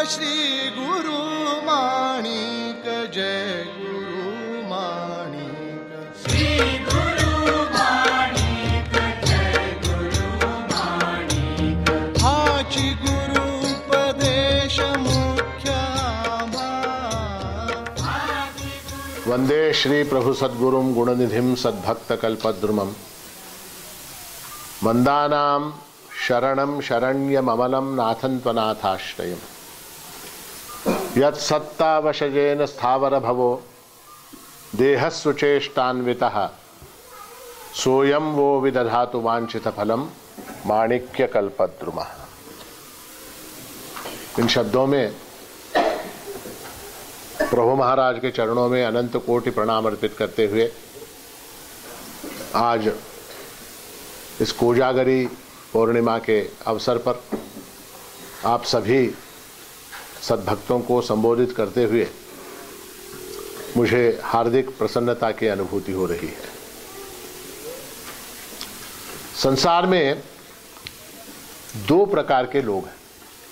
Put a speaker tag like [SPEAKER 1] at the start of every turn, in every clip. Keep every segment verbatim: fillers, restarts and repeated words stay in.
[SPEAKER 1] श्री गुरु माणिक जय गुरु माणिक श्री गुरु माणिक जय गुरु माणिक हाची गुरु उपदेश मुख्य
[SPEAKER 2] वंदे श्री प्रभु सद्गुरुं गुणनिधिं सद्भक्त कल्पद्रुमं वंदानां शरणं शरण्यममलं नाथं त्वनाथाश्रयम् यत्सत्तावशजेन स्थावर भवो देहस्वचेष्टान्वितः सोऽयं वो विदधातु वाञ्छितफलं माणिक्यकल्पद्रुमः। इन शब्दों में प्रभु महाराज के चरणों में अनंत कोटि प्रणाम अर्पित करते हुए आज इस कोजागरी पूर्णिमा के अवसर पर आप सभी सद्भक्तों को संबोधित करते हुए मुझे हार्दिक प्रसन्नता की अनुभूति हो रही है। संसार में दो प्रकार के लोग हैं।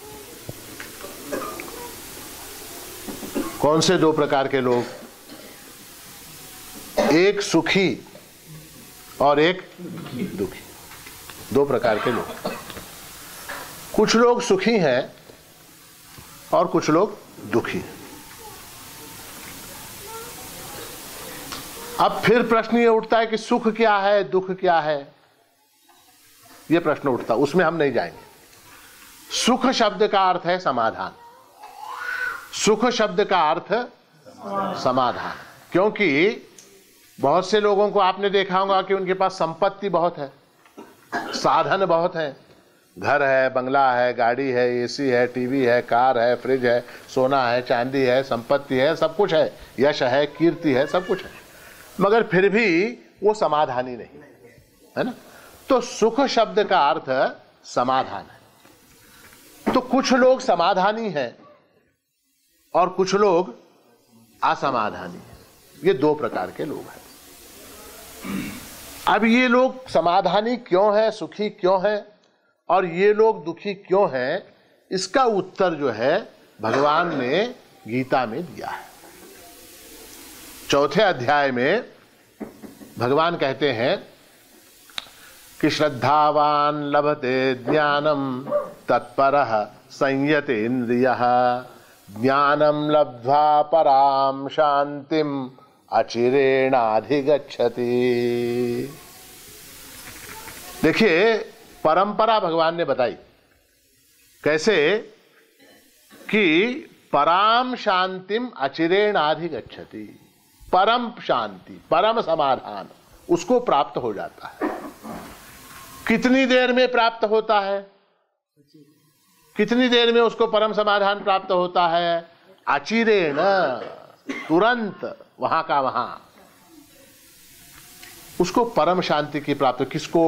[SPEAKER 2] कौन से दो प्रकार के लोग? एक सुखी और एक दुखी। दो प्रकार के लोग। कुछ लोग सुखी हैं और कुछ लोग दुखी हैं। अब फिर प्रश्न ये उठता है कि सुख क्या है, दुख क्या है? ये प्रश्न उठता, उसमें हम नहीं जाएंगे। सुख शब्द का अर्थ है समाधान। सुख शब्द का अर्थ समाधान। क्योंकि बहुत से लोगों को आपने देखा होगा कि उनके पास संपत्ति बहुत है, साधन बहुत है, घर है, बंगला है, गाड़ी है, एसी है, टीवी है, कार है, फ्रिज है, सोना है, चांदी है, संपत्ति है, सब कुछ है, यश है, कीर्ति है, सब कुछ है, मगर फिर भी वो समाधानी नहीं है ना। तो सुख शब्द का अर्थ समाधान है। तो कुछ लोग समाधानी हैं और कुछ लोग असमाधानी हैं। ये दो प्रकार के लोग हैं। अब ये लोग समाधानी क्यों हैं, सुखी क्यों हैं और ये लोग दुखी क्यों हैं, इसका उत्तर जो है भगवान ने गीता में दिया है। चौथे अध्याय में भगवान कहते हैं कि श्रद्धावान लभते ज्ञानम तत्परः संयते इंद्रियः ज्ञानम लब्ध्वा पराम शांतिम अचिरेणाधिगच्छति। देखिए, परंपरा भगवान ने बताई कैसे कि पराम शांतिम अचिरेणाधिगच्छति। परम शांति, परम समाधान उसको प्राप्त हो जाता है। कितनी देर में प्राप्त होता है? कितनी देर में उसको परम समाधान प्राप्त होता है? अचिरेण, तुरंत, वहां का वहां उसको परम शांति की प्राप्ति। किसको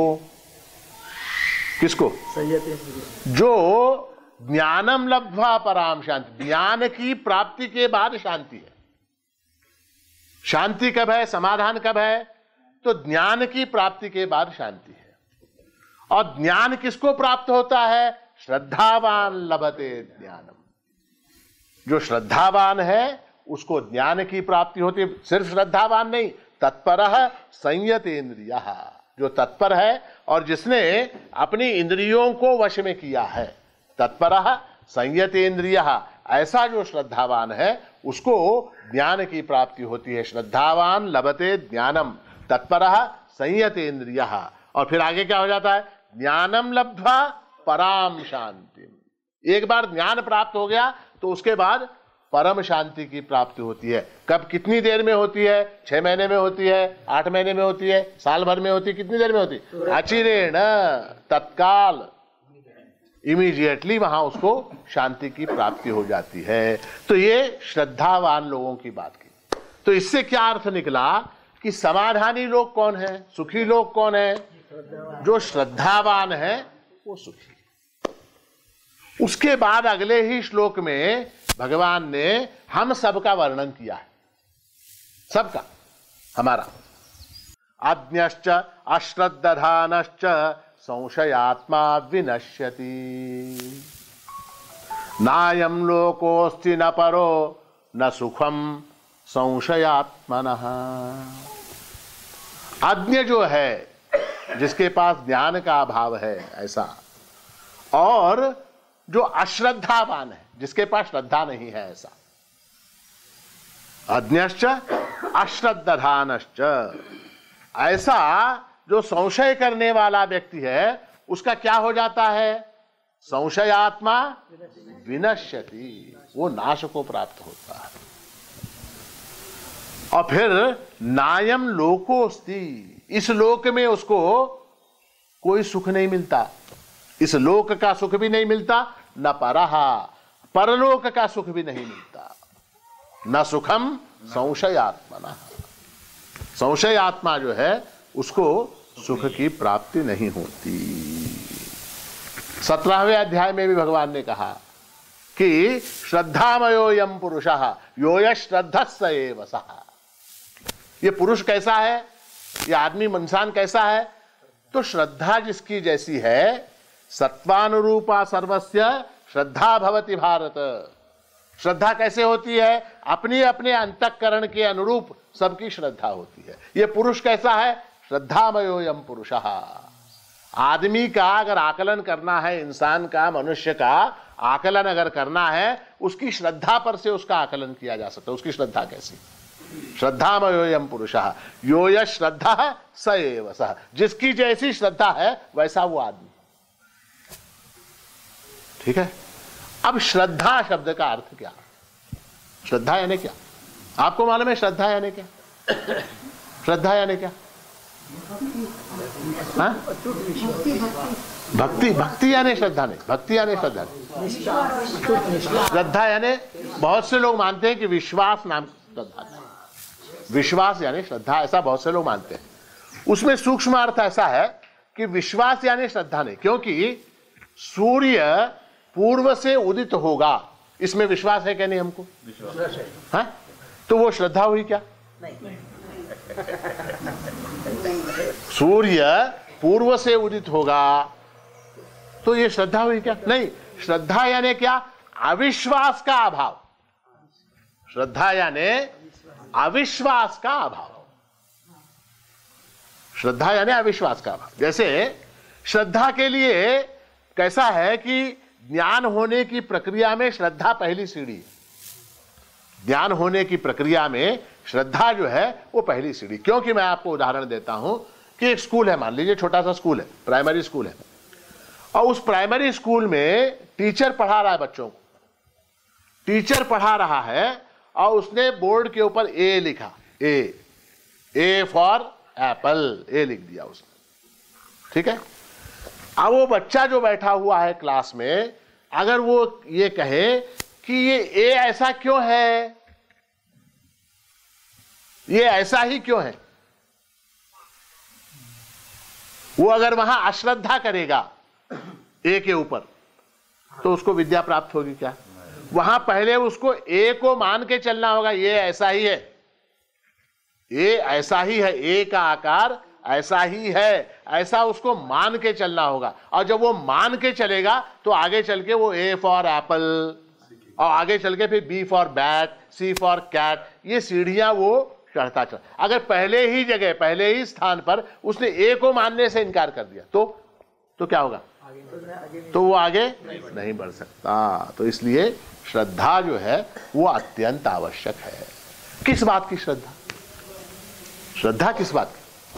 [SPEAKER 2] किसको जो ज्ञानम लब्ध्वा पराम शांति, ज्ञान की प्राप्ति के बाद शांति है। शांति कब है, समाधान कब है? तो ज्ञान की प्राप्ति के बाद शांति है। और ज्ञान किसको प्राप्त होता है? श्रद्धावान लभते ज्ञानम। जो श्रद्धावान है उसको ज्ञान की प्राप्ति होती है। सिर्फ श्रद्धावान नहीं, तत्परः संयते इंद्रियः। जो तत्पर है और जिसने अपनी इंद्रियों को वश में किया है, तत्परः संयते इंद्रियः, ऐसा जो श्रद्धावान है उसको ज्ञान की प्राप्ति होती है। श्रद्धावान लभते ज्ञानम तत्परः संयते इंद्रियः। और फिर आगे क्या हो जाता है? ज्ञानम लब्ध्वा पराम शांतिम। एक बार ज्ञान प्राप्त हो गया तो उसके बाद परम शांति की प्राप्ति होती है। कब, कितनी देर में होती है? छह महीने में होती है, आठ महीने में होती है, साल भर में होती है, कितनी देर में होती है? अचिरेण, तत्काल, इमीडिएटली वहां उसको शांति की प्राप्ति हो जाती है। तो ये श्रद्धावान लोगों की बात की। तो इससे क्या अर्थ निकला कि समाधानी लोग कौन है, सुखी लोग कौन है? जो श्रद्धावान है वो सुखी। उसके बाद अगले ही श्लोक में भगवान ने हम सबका वर्णन किया है। सबका, हमारा। अज्ञश्च अश्रद्धानश्च संशयात्मा विनश्यति। नायम लोकोस्ति न परो न सुखम संशयात्मनः। अज्ञ जो है, जिसके पास ज्ञान का अभाव है ऐसा, और जो अश्रद्धावान है, जिसके पास श्रद्धा नहीं है ऐसा। अज्ञश्च अश्रद्धानश्च, ऐसा जो संशय करने वाला व्यक्ति है उसका क्या हो जाता है? संशयात्मा विनश्यति, वो नाश को प्राप्त होता है। और फिर नायम लोकोस्ति, इस लोक में उसको कोई सुख नहीं मिलता, इस लोक का सुख भी नहीं मिलता, न परहा, परलोक का सुख भी नहीं मिलता। न सुखम संशयात्मना, संशय आत्मा जो है उसको सुख की प्राप्ति नहीं होती। सत्रहवें अध्याय में भी भगवान ने कहा कि श्रद्धामयो यम पुरुषः यो श्रद्धस्स एव सः। ये पुरुष कैसा है, ये आदमी इंसान कैसा है? तो श्रद्धा जिसकी जैसी है, सत्वानुरूपा सर्वस्य श्रद्धा भवति भारत। श्रद्धा कैसे होती है? अपनी अपने अंतःकरण के अनुरूप सबकी श्रद्धा होती है। ये पुरुष कैसा है? श्रद्धामयो यम पुरुषः। आदमी का अगर आकलन करना है, इंसान का, मनुष्य का आकलन अगर करना है, उसकी श्रद्धा पर से उसका आकलन किया जा सकता है। उसकी श्रद्धा कैसी? श्रद्धामयो यम पुरुषः यो यश श्रद्धा स एव सः। जिसकी जैसी श्रद्धा है वैसा वो आदमी। ठीक है। अब श्रद्धा शब्द का अर्थ क्या? श्रद्धा यानी क्या? आपको मालूम है श्रद्धा यानी क्या? श्रद्धा यानी क्या? हाँ? भक्ति, भक्ति यानी श्रद्धा नहीं, भक्ति यानी श्रद्धा नहीं। श्रद्धा यानी बहुत से लोग मानते हैं कि विश्वास नाम श्रद्धा है। विश्वास यानी श्रद्धा, ऐसा बहुत से लोग मानते हैं। उसमें सूक्ष्म अर्थ ऐसा है कि विश्वास यानी श्रद्धा नहीं, क्योंकि सूर्य पूर्व से उदित होगा, इसमें विश्वास है क्या? नहीं हमको विश्वास है। हाँ? तो वो श्रद्धा हुई क्या? नहीं। सूर्य पूर्व से उदित होगा तो ये श्रद्धा हुई क्या? नहीं। श्रद्धा यानी क्या? अविश्वास का अभाव। श्रद्धा यानी अविश्वास का अभाव। श्रद्धा यानी अविश्वास का अभाव। जैसे श्रद्धा के लिए कैसा है कि ज्ञान होने की प्रक्रिया में श्रद्धा पहली सीढ़ी है। ज्ञान होने की प्रक्रिया में श्रद्धा जो है वो पहली सीढ़ी। क्योंकि मैं आपको उदाहरण देता हूं कि एक स्कूल है, मान लीजिए छोटा सा स्कूल है, प्राइमरी स्कूल है, और उस प्राइमरी स्कूल में टीचर पढ़ा रहा है बच्चों को। टीचर पढ़ा रहा है और उसने बोर्ड के ऊपर ए लिखा, ए ए फॉर एप्पल, ए लिख दिया उसने। ठीक है। अब वो बच्चा जो बैठा हुआ है क्लास में, अगर वो ये कहे कि ये ए ऐसा क्यों है, ये ऐसा ही क्यों है, वो अगर वहां अश्रद्धा करेगा ए के ऊपर, तो उसको विद्या प्राप्त होगी क्या? वहां पहले उसको ए को मान के चलना होगा, ये ऐसा ही है, ए ऐसा ही है, ए का आकार ऐसा ही है, ऐसा उसको मान के चलना होगा। और जब वो मान के चलेगा तो आगे चल के वो ए फॉर एप्पल, और आगे चल के फिर B for bat, C for cat, ये सीढ़ियां वो चढ़ता चल। अगर पहले ही जगह, पहले ही स्थान पर उसने ए को मानने से इनकार कर दिया तो तो क्या होगा? तो वो आगे नहीं बढ़ सकता। तो इसलिए श्रद्धा जो है वो अत्यंत आवश्यक है। किस बात की श्रद्धा? श्रद्धा किस बात की?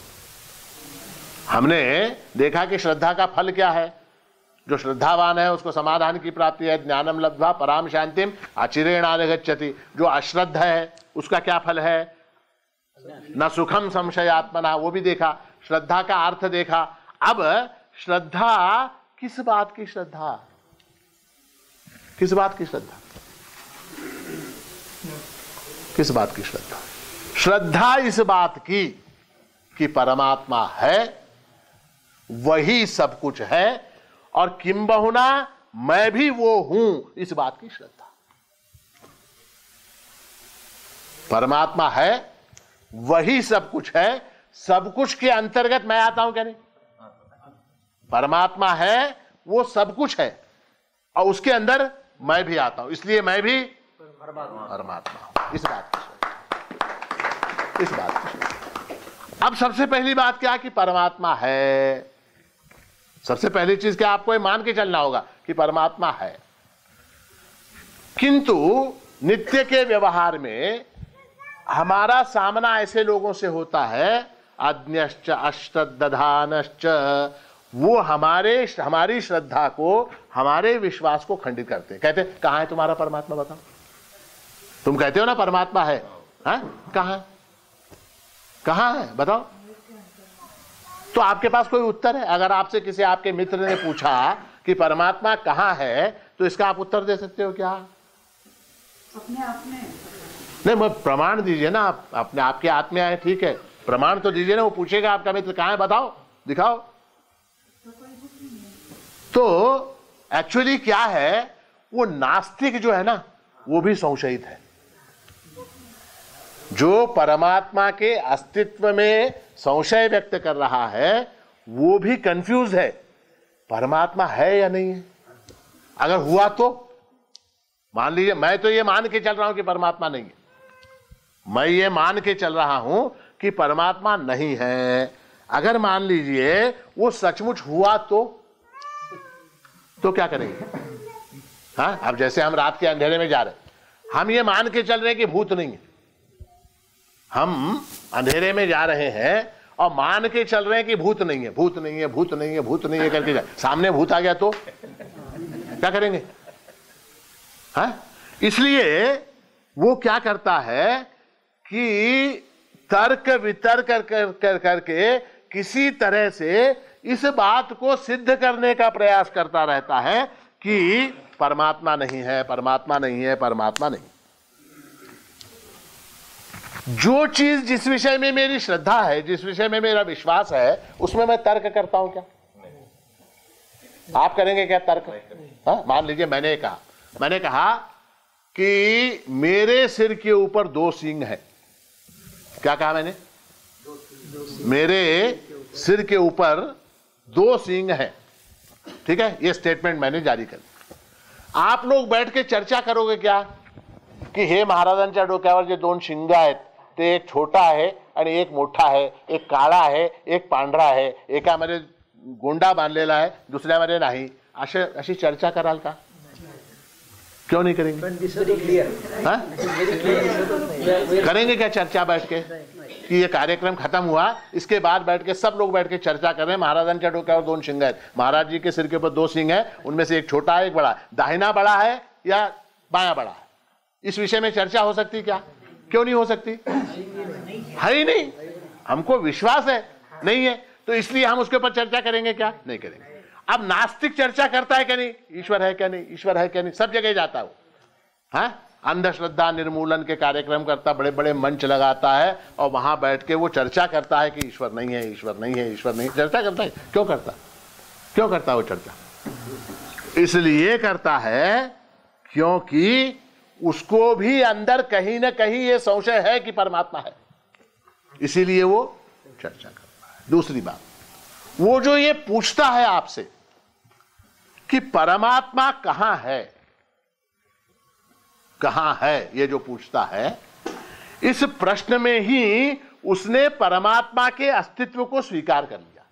[SPEAKER 2] हमने देखा कि श्रद्धा का फल क्या है। जो श्रद्धावान है उसको समाधान की प्राप्ति है, ज्ञानम लब्ध्वा पराम शांतिम अचिरेणाधिगच्छति। जो अश्रद्ध है उसका क्या फल है? न सुखम संशयात्मना, वो भी देखा। श्रद्धा का अर्थ देखा। अब श्रद्धा किस बात की श्रद्धा? किस बात की श्रद्धा? किस बात की श्रद्धा? श्रद्धा इस बात की कि परमात्मा है, वही सब कुछ है, और किंबहुना मैं भी वो हूं, इस बात की श्रद्धा। परमात्मा है, वही सब कुछ है, सब कुछ के अंतर्गत मैं आता हूं क्या? नहीं। परमात्मा है, वो सब कुछ है, और उसके अंदर मैं भी आता हूं, इसलिए मैं भी परमात्मा हूं। इस बात की इस बात की अब सबसे पहली बात क्या कि परमात्मा है। सबसे पहली चीज क्या, आपको ये मान के चलना होगा कि परमात्मा है। किंतु नित्य के व्यवहार में हमारा सामना ऐसे लोगों से होता है, अज्ञश्च अश्रद्धानश्च, वो हमारे हमारी श्रद्धा को, हमारे विश्वास को खंडित करते हैं। कहते कहां है तुम्हारा परमात्मा, बताओ। तुम कहते हो ना परमात्मा है, हाँ? कहां कहां है बताओ। तो आपके पास कोई उत्तर है? अगर आपसे किसी आपके मित्र ने पूछा कि परमात्मा कहां है, तो इसका आप उत्तर दे सकते हो क्या?
[SPEAKER 3] अपने आप में
[SPEAKER 2] नहीं, मैं प्रमाण दीजिए ना। आप अपने आपके आत्मा है, ठीक है, प्रमाण तो दीजिए ना। वो पूछेगा आपका मित्र कहां है, बताओ, दिखाओ। तो एक्चुअली क्या है, वो नास्तिक जो है ना, वो भी संशयित है। जो परमात्मा के अस्तित्व में संशय व्यक्त कर रहा है, वो भी कंफ्यूज है, परमात्मा है या नहीं है। अगर हुआ तो मान लीजिए, मैं तो ये मान के चल रहा हूं कि परमात्मा नहीं है, मैं ये मान के चल रहा हूं कि परमात्मा नहीं है। अगर मान लीजिए वो सचमुच हुआ तो तो क्या करेंगे? हाँ, अब जैसे हम रात के अंधेरे में जा रहे, हम ये मान के चल रहे हैं कि भूत नहीं है। हम अंधेरे में जा रहे हैं और मान के चल रहे हैं कि भूत नहीं है, भूत नहीं है, भूत नहीं है, भूत नहीं है करके जा, सामने भूत आ गया तो क्या करेंगे? हाँ? इसलिए वो क्या करता है कि तर्क वितर्क कर, कर, कर करके किसी तरह से इस बात को सिद्ध करने का प्रयास करता रहता है कि परमात्मा नहीं है, परमात्मा नहीं है, परमात्मा नहीं। जो चीज जिस विषय में मेरी श्रद्धा है, जिस विषय में मेरा विश्वास है, उसमें मैं तर्क करता हूं क्या? आप करेंगे क्या तर्क? हाँ? मान लीजिए मैंने कहा मैंने कहा कि मेरे सिर के ऊपर दो सींग है। क्या कहा मैंने? मेरे सिर के ऊपर दो सींग है, ठीक है, ये स्टेटमेंट मैंने जारी कर दी। आप लोग बैठ के चर्चा करोगे क्या की हे महाराजांच्या डोक्यावर जे दोन शिंग आहेत ते एक छोटा आहे आणि एक मोठा आहे, एक काळा आहे, एक पांढरा आहे, एकामध्ये गोंडा बांधलेला आहे, दुसऱ्यामध्ये नाही, अशी अशी चर्चा कराल का? क्यों नहीं करेंगे? हाँ? करेंगे क्या चर्चा बैठ के कि ये कार्यक्रम खत्म हुआ, इसके बाद बैठ के सब लोग बैठ के चर्चा कर रहे हैं महाराजांच्या डोक्यावर दोन शिंग आहेत, महाराज जी के सिर के ऊपर दो सिंग है, उनमें से एक छोटा है एक बड़ा, दाहिना बड़ा है या बायां बड़ा है, इस विषय में चर्चा हो सकती क्या? क्यों नहीं हो सकती? है ही नहीं, हमको विश्वास है नहीं है, तो इसलिए हम उसके ऊपर चर्चा करेंगे क्या? नहीं करेंगे। अब नास्तिक चर्चा करता है क्या नहीं, ईश्वर है क्या नहीं, ईश्वर है क्या नहीं, सब जगह जाता है वो, हाँ, अंधश्रद्धा निर्मूलन के कार्यक्रम करता, बड़े बड़े मंच लगाता है और वहां बैठ के वो चर्चा करता है कि ईश्वर नहीं है, ईश्वर नहीं है, ईश्वर नहीं, चर्चा करता है। क्यों करता क्यों करता है वो चर्चा? इसलिए करता है क्योंकि उसको भी अंदर कहीं ना कहीं ये संशय है कि परमात्मा है, इसीलिए वो चर्चा करता है। दूसरी बात, वो जो ये पूछता है आपसे कि परमात्मा कहां है, कहां है, ये जो पूछता है, इस प्रश्न में ही उसने परमात्मा के अस्तित्व को स्वीकार कर लिया।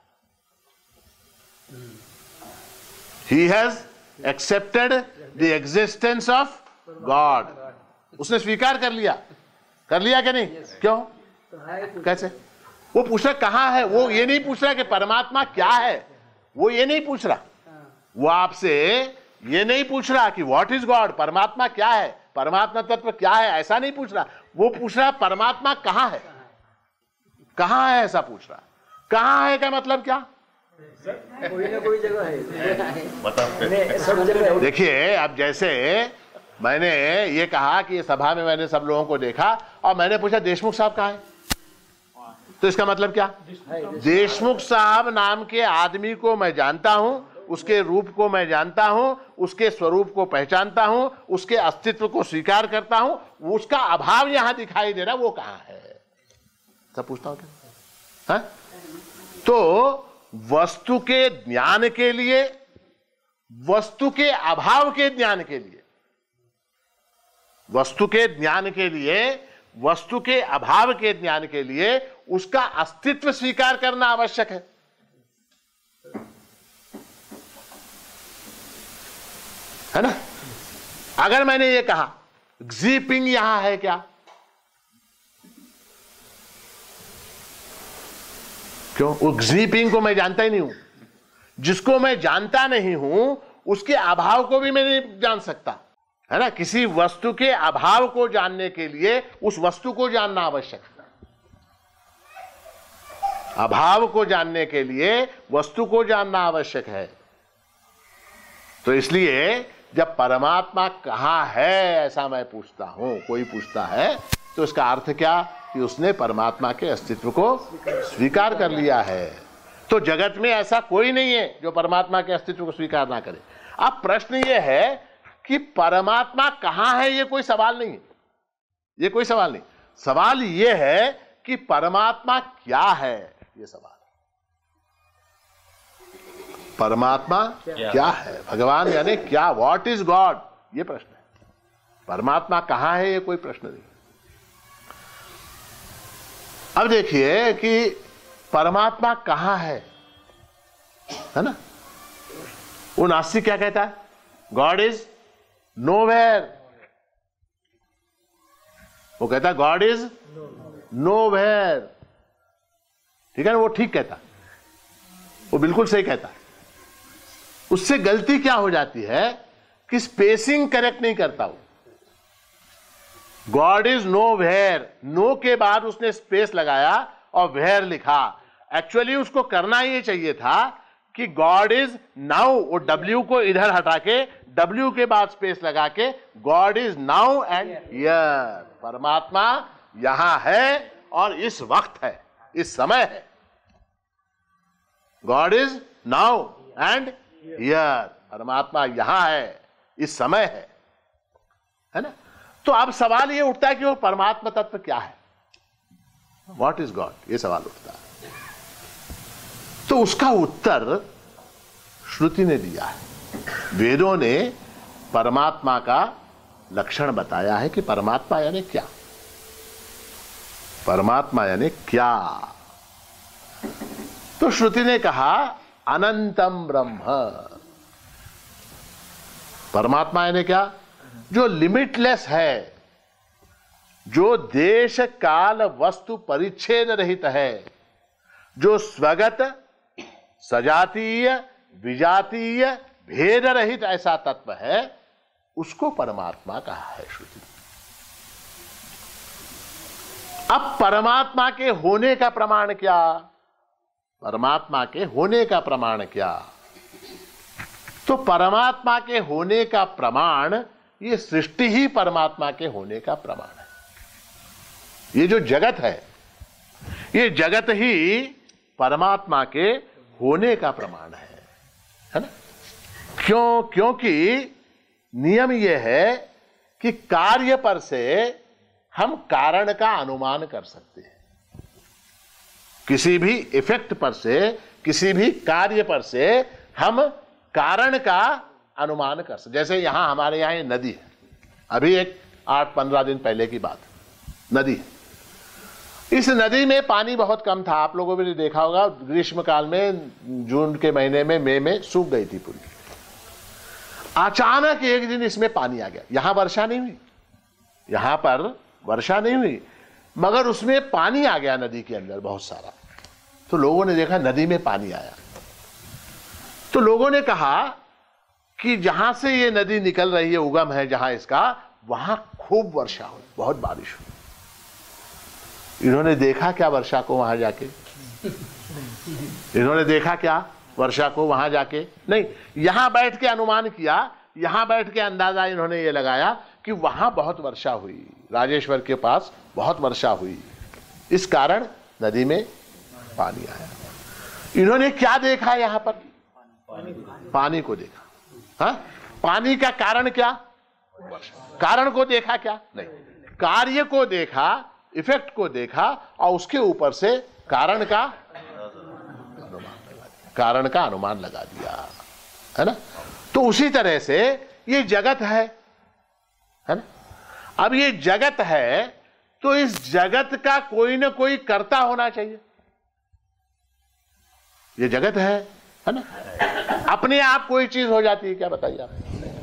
[SPEAKER 2] He has accepted the existence of God. उसने स्वीकार कर लिया, कर लिया क्या नहीं? क्यों? कैसे? वो पूछ रहा कहां है, वो ये नहीं पूछ रहा कि परमात्मा क्या है, वो ये नहीं पूछ रहा, वो आपसे ये नहीं पूछ रहा कि व्हाट इज गॉड, परमात्मा क्या है, परमात्मा तत्व क्या है, ऐसा नहीं पूछ रहा। वो पूछ रहा परमात्मा कहां है, कहां है, ऐसा पूछ रहा। कहां है का मतलब क्या?
[SPEAKER 4] कोई ना कोई जगह है, सब जगह।
[SPEAKER 2] देखिए, अब जैसे मैंने ये कहा कि ये सभा में मैंने सब लोगों को देखा और मैंने पूछा देशमुख साहब कहां है, तो इसका मतलब क्या? देशमुख साहब नाम के आदमी को मैं जानता हूं, उसके रूप को मैं जानता हूं, उसके स्वरूप को पहचानता हूं, उसके अस्तित्व को स्वीकार करता हूं, उसका अभाव यहां दिखाई दे रहा, वो कहां है, सब पूछता हूं क्या? है? तो वस्तु के ज्ञान के लिए, वस्तु के अभाव के ज्ञान के लिए वस्तु के ज्ञान के लिए, वस्तु के अभाव के ज्ञान के लिए उसका अस्तित्व स्वीकार करना आवश्यक है। है ना? अगर मैंने ये कहा Xi Ping यहां है क्या, क्यों? वो Xi Ping को मैं जानता ही नहीं हूं। जिसको मैं जानता नहीं हूं उसके अभाव को भी मैं नहीं जान सकता, है ना? किसी वस्तु के अभाव को जानने के लिए उस वस्तु को जानना आवश्यक है। अभाव को जानने के लिए वस्तु को जानना आवश्यक है। तो इसलिए जब परमात्मा कहां है ऐसा मैं पूछता हूं, कोई पूछता है, तो इसका अर्थ क्या कि उसने परमात्मा के अस्तित्व को स्वीकार कर लिया है। तो जगत में ऐसा कोई नहीं है जो परमात्मा के अस्तित्व को स्वीकार ना करे। अब प्रश्न यह है कि परमात्मा कहां है, यह कोई सवाल नहीं है, यह कोई सवाल नहीं। सवाल यह है कि परमात्मा क्या है, यह सवाल। परमात्मा क्या, क्या है, भगवान यानी क्या, व्हाट इज गॉड, यह प्रश्न है। परमात्मा कहां है, यह कोई प्रश्न नहीं। अब देखिए कि परमात्मा कहां है, है ना? वो नास्तिक क्या कहता है? God is nowhere. वो कहता है गॉड इज नोवेयर। ठीक है ना? वो ठीक कहता, वो बिल्कुल सही कहता। उससे गलती क्या हो जाती है कि स्पेसिंग करेक्ट नहीं करता वो। God is no where, no के बाद उसने स्पेस लगाया और वेयर लिखा। एक्चुअली उसको करना ये चाहिए था कि गॉड इज नाउ, वो डब्ल्यू को इधर हटा के डब्ल्यू के बाद स्पेस लगा के God is now and here. परमात्मा यहां है और इस वक्त है, इस समय है। God is now and here, परमात्मा यहां है, इस समय है, है ना? तो अब सवाल यह उठता है कि वो परमात्मा तत्व क्या है, व्हाट इज गॉड, ये सवाल उठता है। तो उसका उत्तर श्रुति ने दिया है। वेदों ने परमात्मा का लक्षण बताया है कि परमात्मा यानी क्या, परमात्मा यानी क्या। तो श्रुति ने कहा अनंतम ब्रह्म। परमात्मा यानी क्या? जो लिमिटलेस है, जो देश काल वस्तु परिच्छेद रहित है, जो स्वगत सजातीय विजातीय भेद रहित ऐसा तत्व है, उसको परमात्मा कहा है श्रुति। अब परमात्मा के होने का प्रमाण क्या? परमात्मा के होने का प्रमाण क्या? तो परमात्मा के होने का प्रमाण, ये सृष्टि ही परमात्मा के होने का प्रमाण है। ये जो जगत है, ये जगत ही परमात्मा के होने का प्रमाण है, है ना? क्यों? क्योंकि नियम यह है कि कार्य पर से हम कारण का अनुमान कर सकते हैं। किसी भी इफेक्ट पर से, किसी भी कार्य पर से हम कारण का अनुमान कर सकते। जैसे यहां हमारे यहां नदी है, अभी एक आठ पंद्रह दिन पहले की बात, नदी है। इस नदी में पानी बहुत कम था, आप लोगों ने देखा होगा, ग्रीष्म काल में जून के महीने में, मई में सूख गई थी पूरी। अचानक एक दिन इसमें पानी आ गया। यहां वर्षा नहीं हुई, यहां पर वर्षा नहीं हुई, मगर उसमें पानी आ गया नदी के अंदर बहुत सारा। तो लोगों ने देखा नदी में पानी आया, तो लोगों ने कहा कि जहां से ये नदी निकल रही है, उगम है जहां इसका, वहां खूब वर्षा हुई, बहुत बारिश हुई। इन्होंने देखा क्या वर्षा को वहां जाके? इन्होंने देखा क्या वर्षा को वहां जाके? नहीं, यहां बैठ के अनुमान किया, यहां बैठ के अंदाजा इन्होंने ये लगाया कि वहां बहुत वर्षा हुई, राजेश्वर के पास बहुत वर्षा हुई, इस कारण नदी में पानी आया। इन्होंने क्या देखा? यहां पर पानी को देखा। हाँ, पानी का कारण क्या? कारण को देखा क्या? नहीं, कार्य को देखा, इफेक्ट को देखा और उसके ऊपर से कारण का अनुमान लगा दिया, कारण का अनुमान लगा दिया, है ना? तो उसी तरह से ये जगत है, है ना? अब ये जगत है तो इस जगत का कोई ना कोई कर्ता होना चाहिए। ये जगत है है ना, अपने आप कोई चीज हो जाती है क्या, बताइए आप?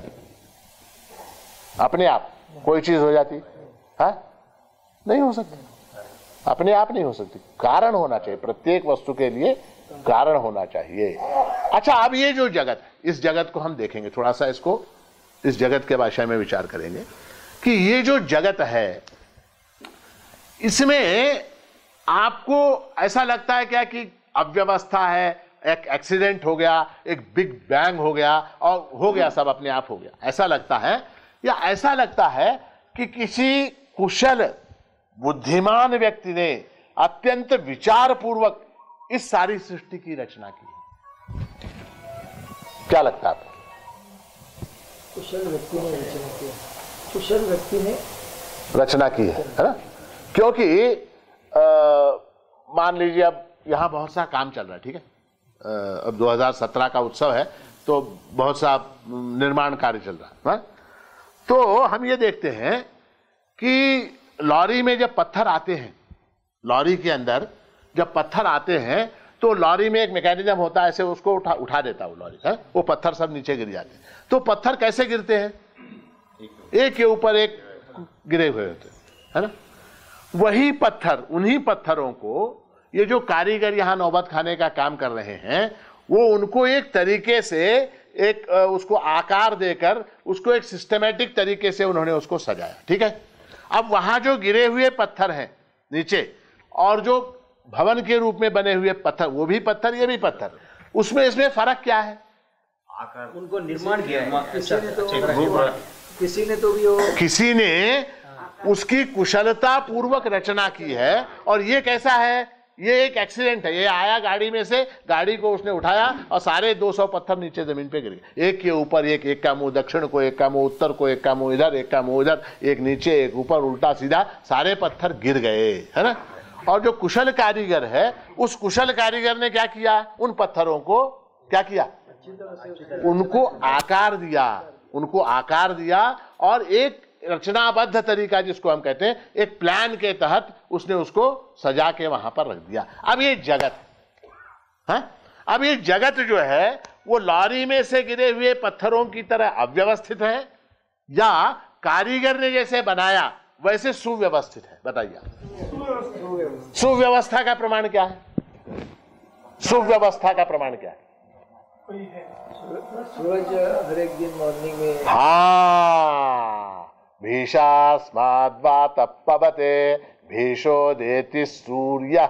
[SPEAKER 2] अपने आप कोई चीज हो जाती है? नहीं हो सकती, अपने आप नहीं हो सकती, कारण होना चाहिए। प्रत्येक वस्तु के लिए कारण होना चाहिए। अच्छा, अब ये जो जगत, इस जगत को हम देखेंगे थोड़ा सा, इसको इस जगत के भाषा में विचार करेंगे कि ये जो जगत है इसमें आपको ऐसा लगता है क्या कि अव्यवस्था है, एक एक्सीडेंट हो गया, एक बिग बैंग हो गया और हो गया, सब अपने आप हो गया, ऐसा लगता है? या ऐसा लगता है कि किसी कुशल बुद्धिमान व्यक्ति ने अत्यंत विचार पूर्वक इस सारी सृष्टि की रचना की? क्या लगता है आपको?
[SPEAKER 4] कुशल व्यक्ति ने रचना की, कुशल व्यक्ति ने
[SPEAKER 2] रचना की है, है ना? क्योंकि मान लीजिए अब यहां बहुत सा काम चल रहा है, ठीक है, आ, अब दो हज़ार सत्रह का उत्सव है तो बहुत सा निर्माण कार्य चल रहा है, तो हम ये देखते हैं कि लॉरी में जब पत्थर आते हैं, लॉरी के अंदर जब पत्थर आते हैं तो लॉरी में एक मैकेनिज्म होता है, ऐसे उसको उठा उठा देता है वो लॉरी, है, वो पत्थर सब नीचे गिर जाते हैं। तो पत्थर कैसे गिरते हैं? एक के ऊपर एक गिरे हुए होते हैं, है ना? वही पत्थर, उन्हीं पत्थरों को ये जो कारीगर यहाँ नौबत खाने का काम कर रहे हैं, वो उनको एक तरीके से एक उसको आकार देकर उसको एक सिस्टमेटिक तरीके से उन्होंने उसको सजाया, ठीक है। अब वहां जो गिरे हुए पत्थर हैं नीचे और जो भवन के रूप में बने हुए पत्थर, वो भी पत्थर ये भी पत्थर, उसमें इसमें फर्क क्या है?
[SPEAKER 4] आकार, उनको निर्माण किया है किसी ने, तो किसी ने तो भी वो
[SPEAKER 2] किसी ने उसकी कुशलता पूर्वक रचना की है। और ये कैसा है? ये एक एक्सीडेंट है, ये आया गाड़ी में से, गाड़ी को उसने उठाया और सारे दो सौ पत्थर नीचे जमीन पे गिर गए, एक के ऊपर एक, एक का मुंह दक्षिण को, एक का मुंह उत्तर को, एक का मुंह इधर, एक का मुंह उधर, एक नीचे एक ऊपर, उल्टा सीधा सारे पत्थर गिर गए, है ना। और जो कुशल कारीगर है, उस कुशल कारीगर ने क्या किया? उन पत्थरों को क्या किया? उनको आकार दिया, उनको आकार दिया और एक रचनाबद्ध तरीका जिसको हम कहते हैं, एक प्लान के तहत उसने उसको सजा के वहां पर रख दिया। अब ये जगत है, अब ये जगत जो है वो लॉरी में से गिरे हुए पत्थरों की तरह अव्यवस्थित है या कारीगर ने जैसे बनाया वैसे सुव्यवस्थित है? बताइए। सुव्यवस्था का प्रमाण क्या है? सुव्यवस्था का प्रमाण क्या है?
[SPEAKER 4] सूरज हर एक दिन मॉर्निंग में,
[SPEAKER 2] हाँ, भीषास्माद्वा तप्पवते भीषो देति सूर्य।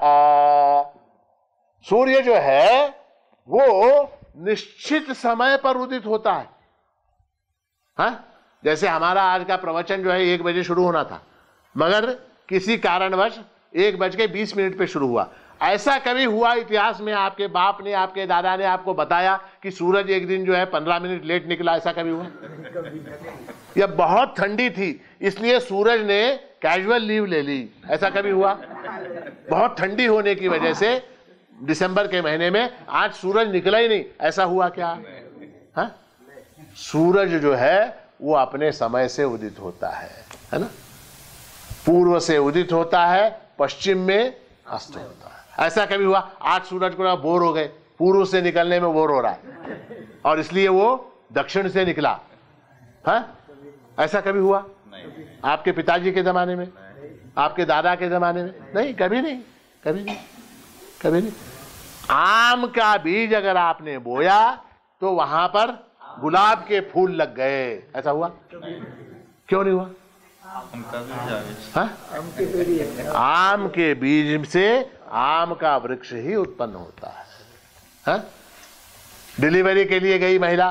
[SPEAKER 2] सूर्य जो है वो निश्चित समय पर उदित होता है, हाँ? जैसे हमारा आज का प्रवचन जो है एक बजे शुरू होना था, मगर किसी कारणवश एक बज के बीस मिनट पे शुरू हुआ। ऐसा कभी हुआ इतिहास में? आपके बाप ने, आपके दादा ने आपको बताया कि सूरज एक दिन जो है पंद्रह मिनट लेट निकला? ऐसा कभी हुआ? या बहुत ठंडी थी इसलिए सूरज ने कैजुअल लीव ले ली? ऐसा कभी हुआ? बहुत ठंडी होने की वजह से दिसंबर के महीने में आज सूरज निकला ही नहीं, ऐसा हुआ क्या? हा? सूरज जो है वो अपने समय से उदित होता है, है ना। पूर्व से उदित होता है, पश्चिम में अस्त होता है। ऐसा कभी हुआ आज सूरज को ना बोर हो गए, पूर्व से निकलने में बोर हो रहा है और इसलिए वो दक्षिण से निकला? है ऐसा कभी हुआ? नहीं। आपके पिताजी के जमाने में, आपके दादा के जमाने में? नहीं, कभी नहीं, कभी नहीं, कभी नहीं। आम का बीज अगर आपने बोया तो वहां पर गुलाब के फूल लग गए, ऐसा हुआ? क्यों नहीं हुआ? हाँ? आम के बीज से आम का वृक्ष ही उत्पन्न होता है, है? डिलीवरी के लिए गई महिला,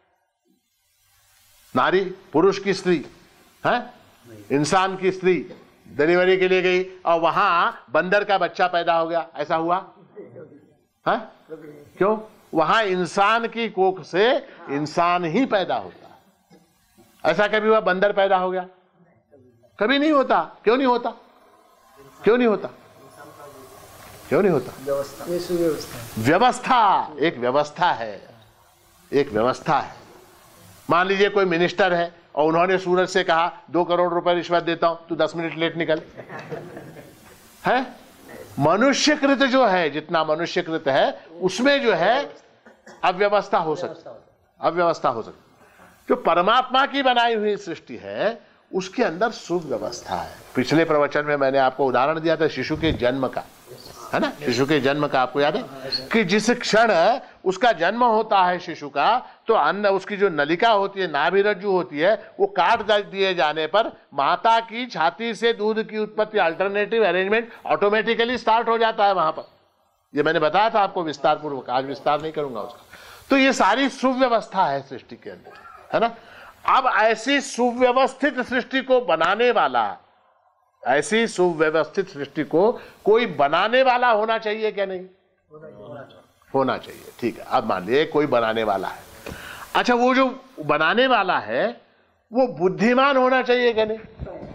[SPEAKER 2] नारी, पुरुष की स्त्री, है? इंसान की स्त्री डिलीवरी के लिए गई और वहां बंदर का बच्चा पैदा हो गया, ऐसा हुआ? है? क्यों? वहां इंसान की कोख से इंसान ही पैदा होता है। ऐसा कभी हुआ बंदर पैदा हो गया? कभी नहीं होता। क्यों नहीं होता? क्यों नहीं होता? क्यों नहीं होता?
[SPEAKER 4] व्यवस्था,
[SPEAKER 2] व्यवस्था एक व्यवस्था है, एक व्यवस्था है। मान लीजिए कोई मिनिस्टर है, और उन्होंने सूरज से कहा दो करोड़ रुपए रिश्वत देता हूं, तू दस मिनट लेट निकल। है मनुष्यकृत जो है, जितना मनुष्यकृत है उसमें जो है अव्यवस्था हो सकती, अव्यवस्था हो सकती। जो परमात्मा की बनाई हुई सृष्टि है उसके अंदर सुव्यवस्था है। पिछले प्रवचन में मैंने आपको उदाहरण दिया था शिशु के जन्म का, है ना, शिशु के जन्म का आपको याद है कि जिस क्षण उसका जन्म होता है शिशु का, तो अन्न उसकी जो नलिका होती है, नाभिरज्जु होती है, वो काट दिए जाने पर माता की छाती से दूध की उत्पत्ति, अल्टरनेटिव अरेंजमेंट ऑटोमेटिकली स्टार्ट हो जाता है वहां पर। ये मैंने बताया था आपको विस्तार पूर्वक, आज विस्तार नहीं करूंगा उसका। तो ये सारी सुव्यवस्था है सृष्टि के अंदर, है ना। अब ऐसी सुव्यवस्थित सृष्टि को बनाने वाला, ऐसी सुव्यवस्थित सृष्टि को कोई बनाने वाला होना चाहिए क्या? नहीं होना चाहिए। ठीक है, अब मान लीजिए कोई बनाने वाला है। अच्छा, वो जो बनाने वाला है वो बुद्धिमान होना चाहिए क्या? नहीं।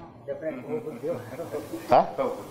[SPEAKER 2] हाँ?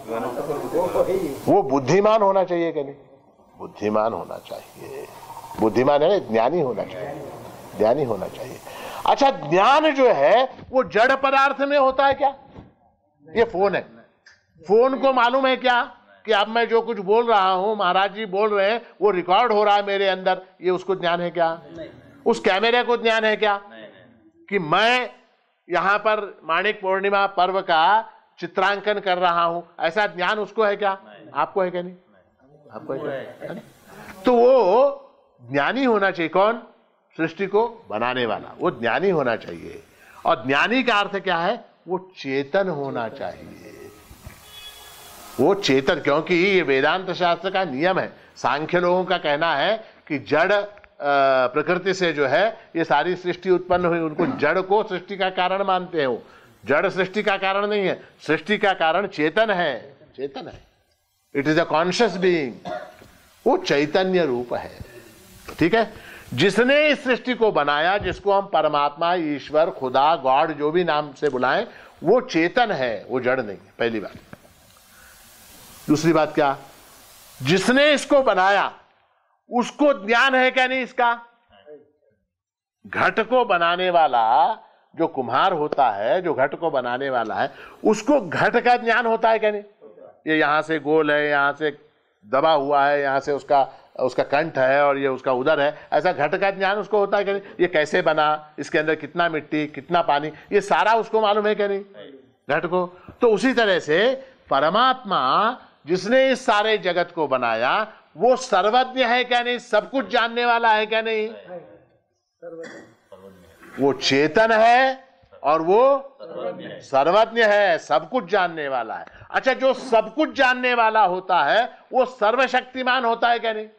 [SPEAKER 2] वो बुद्धिमान होना चाहिए क्या? नहीं। बुद्धिमान होना चाहिए। बुद्धिमान है, ज्ञानी होना चाहिए, ज्ञानी होना चाहिए। अच्छा, ज्ञान जो है वो जड़ पदार्थ में होता है क्या? ये फोन है, फोन को मालूम है क्या कि अब मैं जो कुछ बोल रहा हूं, महाराज जी बोल रहे हैं, वो रिकॉर्ड हो रहा है मेरे अंदर, ये उसको ज्ञान है क्या? नहीं। उस कैमरे को ज्ञान है क्या? नहीं, नहीं। कि मैं यहां पर माणिक पूर्णिमा पर्व का चित्रांकन कर रहा हूं, ऐसा ज्ञान उसको है क्या? नहीं। आपको है क्या? नहीं, नहीं। आपको है क्या? है? तो वो ज्ञानी होना चाहिए। कौन? सृष्टि को बनाने वाला, वो ज्ञानी होना चाहिए। और ज्ञानी का अर्थ क्या है? वो चेतन होना चाहिए। वो चेतन, क्योंकि ये वेदांत शास्त्र का नियम है। सांख्य लोगों का कहना है कि जड़ प्रकृति से जो है ये सारी सृष्टि उत्पन्न हुई, उनको जड़ को सृष्टि का कारण मानते हैं। वो जड़ सृष्टि का कारण नहीं है, सृष्टि का कारण चेतन है, चेतन है। It is a conscious being, वो चैतन्य रूप है। ठीक है, जिसने इस सृष्टि को बनाया, जिसको हम परमात्मा, ईश्वर, खुदा, गॉड जो भी नाम से बुलाएं, वो चेतन है, वो जड़ नहीं है। पहली बात। दूसरी बात क्या? जिसने इसको बनाया उसको ज्ञान है क्या? नहीं इसका। घट को बनाने वाला जो कुम्हार होता है, जो घट को बनाने वाला है, उसको घट का ज्ञान होता है क्या? नहीं। ये यहां से गोल है, यहां से दबा हुआ है, यहां से उसका उसका कंठ है और ये उसका उदर है, ऐसा घट का ज्ञान उसको होता है क्या? नहीं। ये कैसे बना, इसके अंदर कितना मिट्टी, कितना पानी, ये सारा उसको मालूम है क्या? नहीं घट को। तो उसी तरह से परमात्मा जिसने इस सारे जगत को बनाया वो सर्वज्ञ है क्या? नहीं। सब कुछ जानने वाला है क्या? नहीं। वो चेतन है और वो सर्वज्ञ है, सब कुछ जानने वाला है। अच्छा, जो सब कुछ जानने वाला होता है वो सर्वशक्तिमान होता है क्या? नहीं।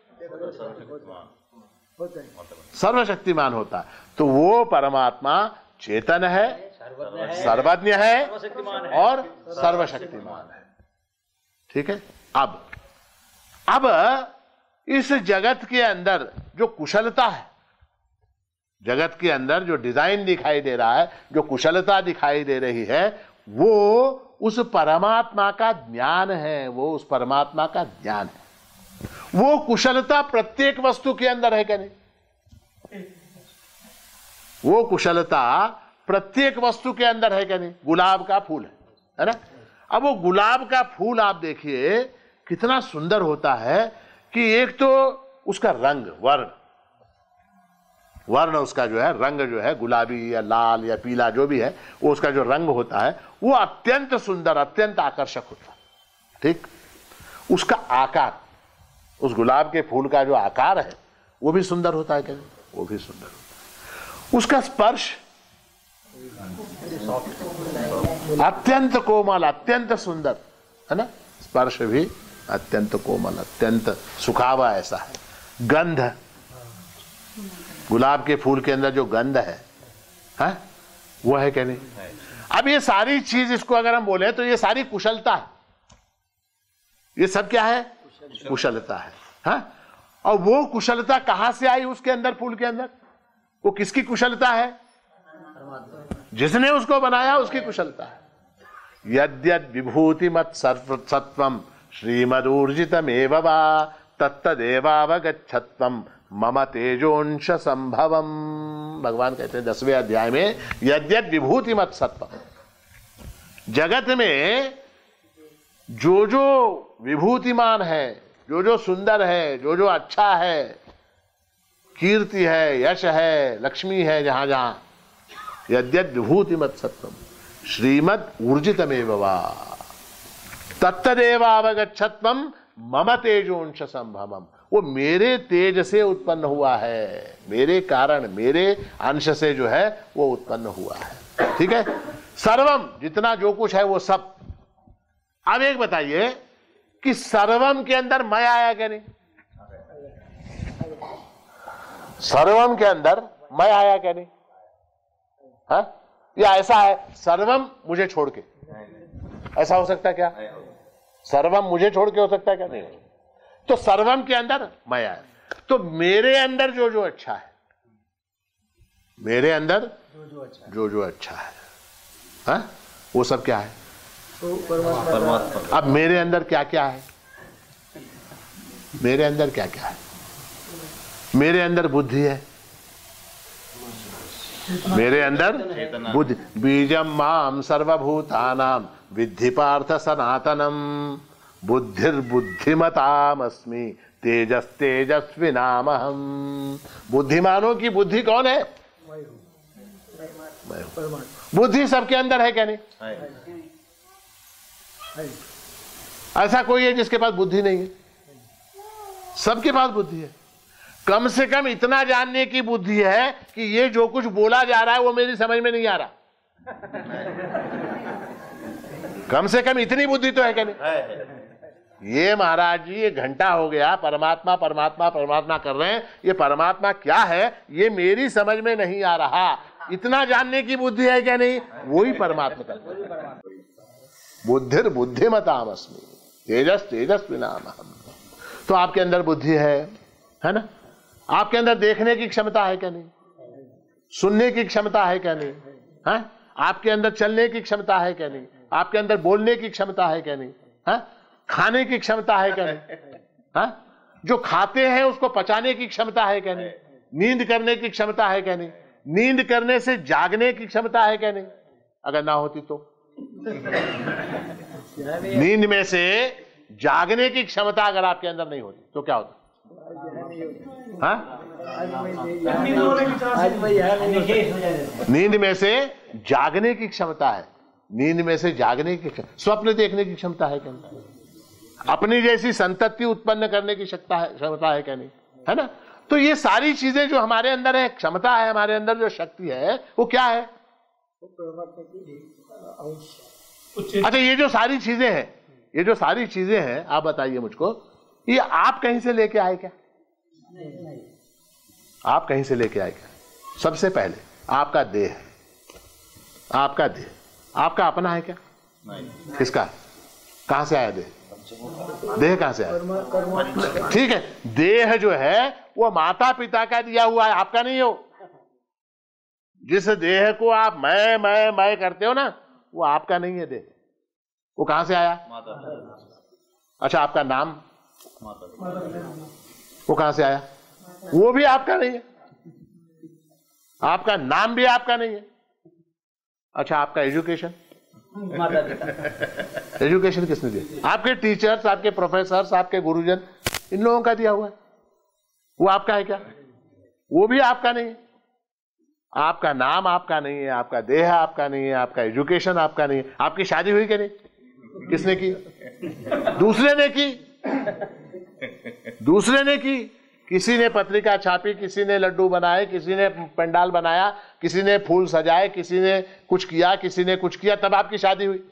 [SPEAKER 2] सर्वशक्तिमान होता है। तो वो परमात्मा चेतन है, सर्वज्ञ है और सर्वशक्तिमान है। ठीक है। अब अब इस जगत के अंदर जो कुशलता है, जगत के अंदर जो डिजाइन दिखाई दे रहा है, जो कुशलता दिखाई दे रही है, वो उस परमात्मा का ज्ञान है, वो उस परमात्मा का ज्ञान है। वो कुशलता प्रत्येक वस्तु के अंदर है क्या? नहीं। वो कुशलता प्रत्येक वस्तु के अंदर है क्या? नहीं। गुलाब का फूल है, है ना। अब वो गुलाब का फूल आप देखिए कितना सुंदर होता है कि एक तो उसका रंग, वर्ण वर्ण उसका जो है, रंग जो है, गुलाबी या लाल या पीला जो भी है, वो उसका जो रंग होता है वो अत्यंत सुंदर, अत्यंत आकर्षक होता है। ठीक। उसका आकार, उस गुलाब के फूल का जो आकार है वो भी सुंदर होता है क्या? वो भी सुंदर होता है। उसका स्पर्श अत्यंत कोमल, अत्यंत सुंदर, है ना। स्पर्श भी अत्यंत कोमल, अत्यंत सुखावा ऐसा है। गंध, गुलाब के फूल के अंदर जो गंध है, है वो है क्या? नहीं। अब ये सारी चीज इसको अगर हम बोले तो ये सारी कुशलता है, ये सब क्या है? कुशलता है। हाँ? और वो कुशलता कहां से आई उसके अंदर, फूल के अंदर? वो किसकी कुशलता है? जिसने उसको बनाया उसकी कुशलता है। यद्यद विभूति मत सत्वम श्रीमदूर्जितमेव वा तत्तदेवावगच्छत्वम मम तेजोंश संभवम। भगवान कहते हैं दसवें अध्याय में, यद्यद् विभूति मत सत्व, जगत में जो जो विभूतिमान है, जो जो सुंदर है, जो जो अच्छा है, कीर्ति है, यश है, लक्ष्मी है, जहां जहां, यद्यद् विभूति मत सत्वम श्रीमद ऊर्जितमेव वा तत्तदेवावगच्छत्वम मम तेजोंश संभवम, वो मेरे तेज से उत्पन्न हुआ है, मेरे कारण, मेरे अंश से जो है वो उत्पन्न हुआ है। ठीक है, सर्वम, जितना जो कुछ है वो सब। अब एक बताइए कि सर्वम के अंदर मैं आया क्या नहीं? सर्वम के अंदर मैं आया क्या नहीं? हाँ, या ऐसा है सर्वम मुझे छोड़ के, ऐसा हो सकता है क्या? सर्वम मुझे छोड़ के हो सकता है क्या? नहीं। तो सर्वम के अंदर मैं आया, तो मेरे अंदर जो जो अच्छा है, मेरे अंदर जो जो अच्छा है, जो जो अच्छा है, हाँ, वो सब क्या है? परमात्मा। अब मेरे अंदर क्या क्या है? मेरे अंदर क्या क्या है? मेरे अंदर बुद्धि है, मेरे अंदर बुद्धि। बीजम माम सर्वभूतानाम विद्धि पार्थ सनातनम बुद्धिर्बुद्धिमतामस्मि तेजस तेजस्विनामहम। बुद्धिमानों की बुद्धि कौन है? मैं हूं। बुद्धि सबके अंदर है क्या नहीं? ऐसा कोई है जिसके पास बुद्धि नहीं है? सबके पास बुद्धि है। कम से कम इतना जानने की बुद्धि है कि ये जो कुछ बोला जा रहा है वो मेरी समझ में नहीं आ रहा। कम से कम इतनी बुद्धि तो है क्या नहीं? ये महाराज जी ये घंटा हो गया परमात्मा परमात्मा परमात्मा कर रहे हैं, ये परमात्मा क्या है ये मेरी समझ में नहीं आ रहा, इतना जानने की बुद्धि है क्या नहीं? वही परमात्मा करता है। बुद्धिर बुद्धिमतामस्मि तेजस तेजस्विनामहम्। तो आपके अंदर बुद्धि है, है ना? आपके अंदर देखने की क्षमता है क्या नहीं? सुनने की क्षमता है क्या नहीं? है? आपके अंदर चलने की क्षमता है क्या नहीं? आपके अंदर बोलने की क्षमता है क्या नहीं? है? खाने की क्षमता है क्या नहीं? है? जो खाते हैं उसको पचाने की क्षमता है क्या नहीं? नींद करने की क्षमता है क्या नहीं? नींद करने से जागने की क्षमता है क्या नहीं? अगर ना होती तो नींद में से जागने की क्षमता अगर आपके अंदर नहीं होती तो क्या होता? हाँ? नींद में से जागने की क्षमता है, नींद में से जागने की, स्वप्न देखने की क्षमता है क्या नहीं? अपनी जैसी संतति उत्पन्न करने की क्षमता है क्षमता है क्या नहीं? है ना? तो ये सारी चीजें जो हमारे अंदर है, क्षमता है हमारे अंदर, जो शक्ति है वो क्या है? अच्छा, ये जो सारी चीजें हैं, ये जो सारी चीजें हैं, आप बताइए मुझको, ये आप कहीं से लेके आए क्या? आप कहीं से लेके आए क्या? सबसे पहले आपका देह है, आपका देह आपका अपना है क्या? नहीं। किसका? कहां से आया देह? देह कहां से आया? ठीक है, देह जो है वो माता पिता का दिया हुआ है, आपका नहीं हो। जिस देह को आप मैं मैं मैं करते हो ना, वो आपका नहीं है देह। वो कहां से आया? अच्छा, आपका नाम वो कहां से आया? वो भी आपका नहीं है। आपका नाम भी आपका नहीं है। अच्छा, आपका एजुकेशन एजुकेशन किसने दिया? आपके टीचर्स, आपके प्रोफेसर्स, आपके गुरुजन, इन लोगों का दिया हुआ है। वो आपका है क्या? वो भी आपका नहीं है। आपका नाम आपका नहीं है, आपका देह आपका नहीं है, आपका एजुकेशन आपका नहीं है। आपकी शादी हुई क्या नहीं? किसने की? दूसरे ने की। दूसरे ने की। किसी ने पत्रिका छापी, किसी ने लड्डू बनाए, किसी ने पंडाल बनाया, किसी ने फूल सजाए, किसी ने कुछ किया, किसी ने कुछ किया, तब आपकी शादी हुई।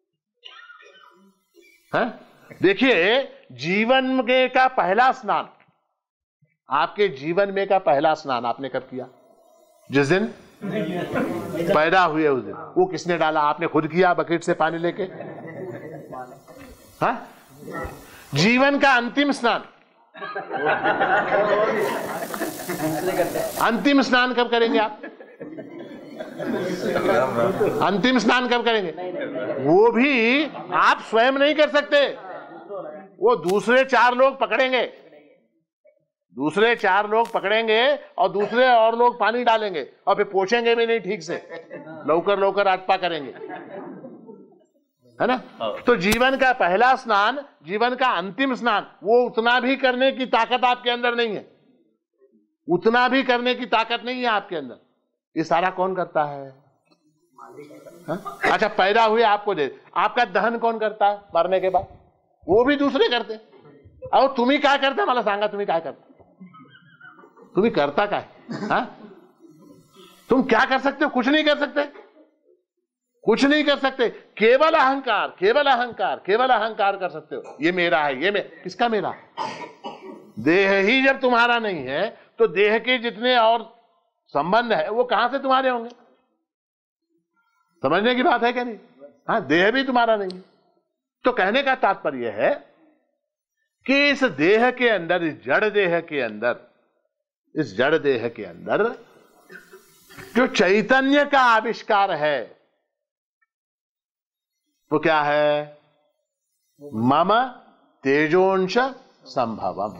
[SPEAKER 2] हैं? देखिए, जीवन में का पहला स्नान, आपके जीवन में का पहला स्नान आपने कब किया? जिस दिन पैदा हुए उस दिन। वो किसने डाला? आपने खुद किया बकेट से पानी लेके? हाँ? जीवन का अंतिम स्नान, अंतिम स्नान कब करेंगे आप? अंतिम स्नान कब करेंगे? वो भी आप स्वयं नहीं कर सकते, वो दूसरे चार लोग पकड़ेंगे। दूसरे चार लोग पकड़ेंगे और दूसरे और लोग पानी डालेंगे और फिर पोछेंगे भी नहीं ठीक से, लौकर लौकर आटपा करेंगे, है ना। तो जीवन का पहला स्नान, जीवन का अंतिम स्नान, वो उतना भी करने की ताकत आपके अंदर नहीं है, उतना भी करने की ताकत नहीं है आपके अंदर। ये सारा कौन करता है? हा? अच्छा, पैदा हुए आपको दे, आपका दहन कौन करता है मरने के बाद? वो भी दूसरे करते। और तुम्ही काय करता मला सांगा, तुम्ही काय करता? तुम्ही करता काय? हा? तुम क्या कर सकते हो? कुछ नहीं कर सकते, कुछ नहीं कर सकते। केवल अहंकार, केवल अहंकार, केवल अहंकार कर सकते हो। ये मेरा है, ये मैं, किसका मेरा? देह ही जब तुम्हारा नहीं है तो देह के जितने और संबंध है वो कहां से तुम्हारे होंगे? समझने की बात है क्या नहीं? हाँ, देह भी तुम्हारा नहीं है। तो कहने का तात्पर्य है कि इस देह के अंदर, इस जड़ देह के अंदर, इस जड़ देह के अंदर जो चैतन्य का आविष्कार है वो क्या है? मम तेजोंश संभवम।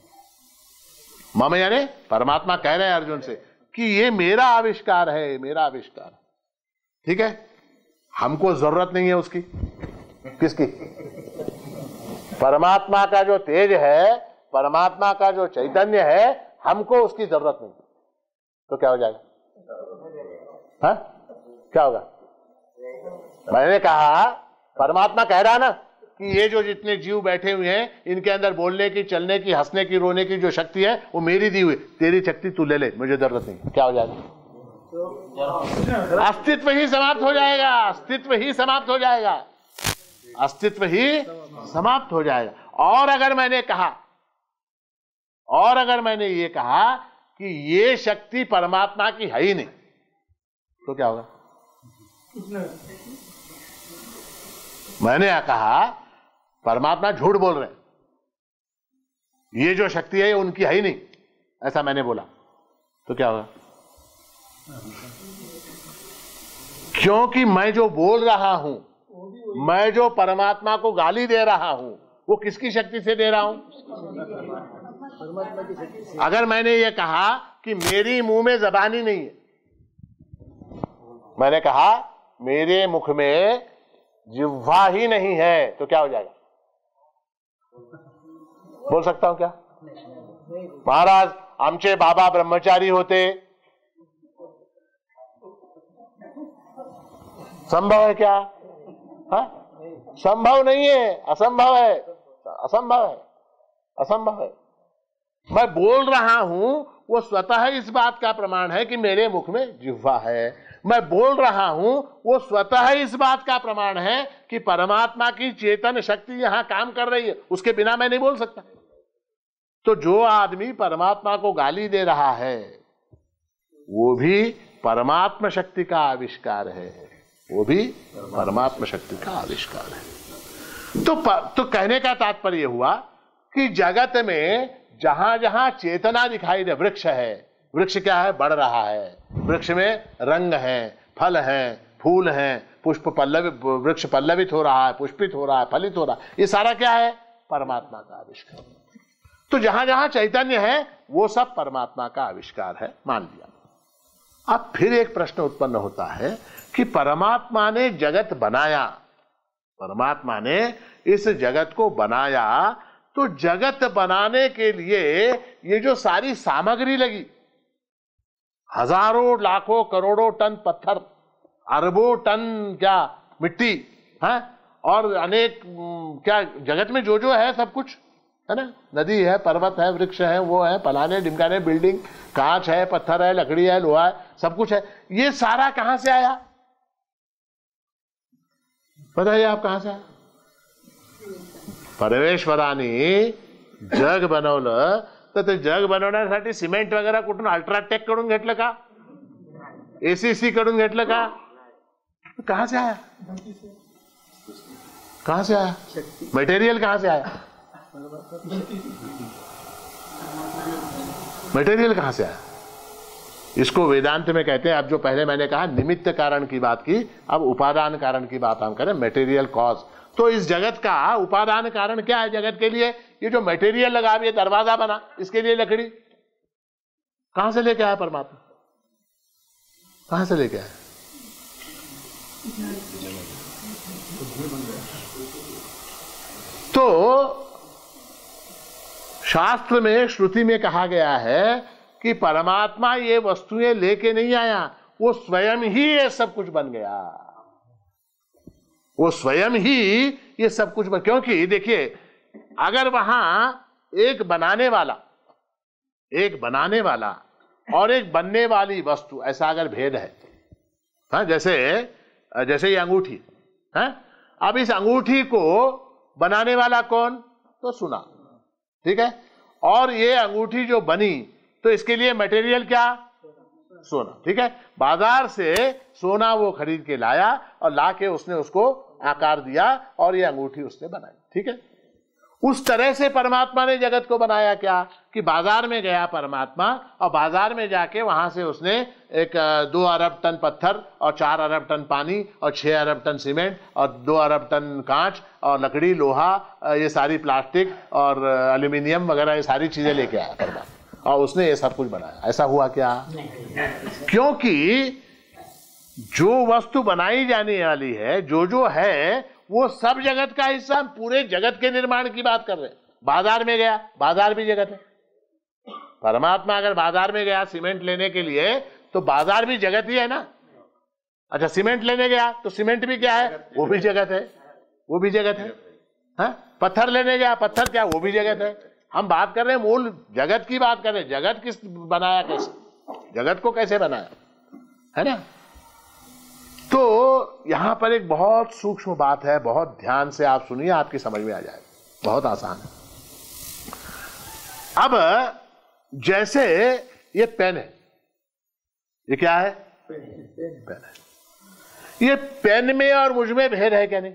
[SPEAKER 2] मम यानी परमात्मा कह रहे हैं अर्जुन से कि ये मेरा आविष्कार है, मेरा आविष्कार है। ठीक है, हमको जरूरत नहीं है उसकी। किसकी? परमात्मा का जो तेज है, परमात्मा का जो चैतन्य है, हमको उसकी जरूरत नहीं। तो क्या हो जाएगा? हाँ, क्या होगा? मैंने कहा, परमात्मा कह रहा ना कि ये जो जितने जीव बैठे हुए हैं इनके अंदर बोलने की, चलने की, हंसने की, रोने की जो शक्ति है वो मेरी दी हुई, तेरी शक्ति तू ले ले, मुझे जरूरत नहीं। क्या हो जाएगा? अस्तित्व ही समाप्त हो जाएगा, अस्तित्व ही समाप्त हो जाएगा, अस्तित्व ही समाप्त हो जाएगा। और अगर मैंने कहा, और अगर मैंने ये कहा कि ये शक्ति परमात्मा की है ही नहीं, तो क्या होगा? मैंने कहा परमात्मा झूठ बोल रहे हैं, ये जो शक्ति है ये उनकी है ही नहीं, ऐसा मैंने बोला, तो क्या होगा? क्योंकि मैं जो बोल रहा हूं, मैं जो परमात्मा को गाली दे रहा हूं, वो किसकी शक्ति से दे रहा हूं? अगर मैंने ये कहा कि मेरी मुंह में जबानी नहीं है, मैंने कहा मेरे मुख में जिह्वा ही नहीं है, तो क्या हो जाएगा? बोल सकता हूं क्या? महाराज आमचे बाबा ब्रह्मचारी होते, संभव है क्या? हाँ? संभव नहीं है, असंभव है, असंभव है, असंभव है। मैं बोल रहा हूं वो स्वतः इस बात का प्रमाण है कि मेरे मुख में जिह्वा है। मैं बोल रहा हूं वो स्वतः इस बात का प्रमाण है कि परमात्मा की चेतन शक्ति यहां काम कर रही है, उसके बिना मैं नहीं बोल सकता। तो जो आदमी परमात्मा को गाली दे रहा है वो भी परमात्मा शक्ति का आविष्कार है, वो भी परमात्मा शक्ति का आविष्कार है। तो तो कहने का तात्पर्य हुआ कि जगत में जहां जहां चेतना दिखाई दे, वृक्ष है, वृक्ष क्या है? बढ़ रहा है, वृक्ष में रंग है, फल है, फूल है, पुष्प पल्लवित, वृक्ष पल्लवित हो रहा है, पुष्पित हो रहा है, फलित हो रहा है, ये सारा क्या है? परमात्मा का आविष्कार। तो जहां जहां चैतन्य है वो सब परमात्मा का आविष्कार है, मान लिया। अब फिर एक प्रश्न उत्पन्न होता है कि परमात्मा ने जगत बनाया, परमात्मा ने इस जगत को बनाया, तो जगत बनाने के लिए ये जो सारी सामग्री लगी, हजारों लाखों करोड़ों टन पत्थर, अरबों टन क्या मिट्टी, है, और अनेक क्या जगत में जो जो है सब कुछ है ना, नदी है, पर्वत है, वृक्ष है, वो है, फलाने ढिमकाने, बिल्डिंग, कांच है, पत्थर है, लकड़ी है, लोहा है, सब कुछ है, ये सारा कहां से आया? बताइए आप, कहां से आया? परमेश्वराने जग बनवलं, तर ते जग बनवण्यासाठी सिमेंट वगैरे कुठून अल्ट्राटेक कडून घेतलं का? एसीसी कडून घेतलं का? कहां से आया? कहां से आया? मटेरियल कहां से आया? मटेरियल कहां से आया? इसको वेदांत में कहते हैं, अब जो पहले मैंने कहा निमित्त कारण की बात की, अब उपादान कारण की बात हम करें, मटेरियल कॉज। तो इस जगत का उपादान कारण क्या है जगत के लिए? ये जो मटेरियल लगा, ये दरवाजा बना, इसके लिए लकड़ी कहां से लेके आया परमात्मा? कहां से लेके आया? तो शास्त्र में, श्रुति में कहा गया है कि परमात्मा ये वस्तुएं लेके नहीं आया, वो स्वयं ही ये सब कुछ बन गया। वो स्वयं ही ये सब कुछ बन, क्योंकि देखिए अगर वहां एक बनाने वाला एक बनाने वाला और एक बनने वाली वस्तु, ऐसा अगर भेद है, हाँ, जैसे जैसे ये अंगूठी है, अब इस अंगूठी को बनाने वाला कौन? तो सोना, ठीक है, और ये अंगूठी जो बनी तो इसके लिए मटेरियल क्या? सोना, ठीक है। बाजार से सोना वो खरीद के लाया और लाके उसने उसको आकार दिया और ये अंगूठी उसने बनाई, ठीक है। उस तरह से परमात्मा ने जगत को बनाया क्या कि बाजार में गया परमात्मा और बाजार में जाके वहां से उसने एक दो अरब टन पत्थर और चार अरब टन पानी और छह अरब टन सीमेंट और दो अरब टन कांच और लकड़ी, लोहा, ये सारी प्लास्टिक और एल्यूमिनियम वगैरह ये सारी चीजें लेके आया परमात्मा और उसने ये सब कुछ बनाया। ऐसा हुआ क्या? क्योंकि जो वस्तु बनाई जाने वाली है, जो जो है, वो सब जगत का हिस्सा, पूरे जगत के निर्माण की बात कर रहे हैं। बाजार में गया, बाजार भी जगत है। परमात्मा अगर बाजार में गया सीमेंट लेने के लिए तो बाजार भी जगत ही है ना। अच्छा, सीमेंट लेने गया तो सीमेंट भी क्या है? वो भी जगत है, वो भी जगत है। हाँ? पत्थर लेने गया, पत्थर क्या? वो भी जगत है। हम बात कर रहे हैं मूल जगत की बात कर रहे हैं। जगत किस बनाया, कैसे जगत को कैसे बनाया, है ना। तो यहां पर एक बहुत सूक्ष्म बात है, बहुत ध्यान से आप सुनिए, आपकी समझ में आ जाएगा, बहुत आसान है। अब जैसे ये पेन है, ये क्या है? पेन है। ये पेन में और मुझ में भेद है क्या नहीं?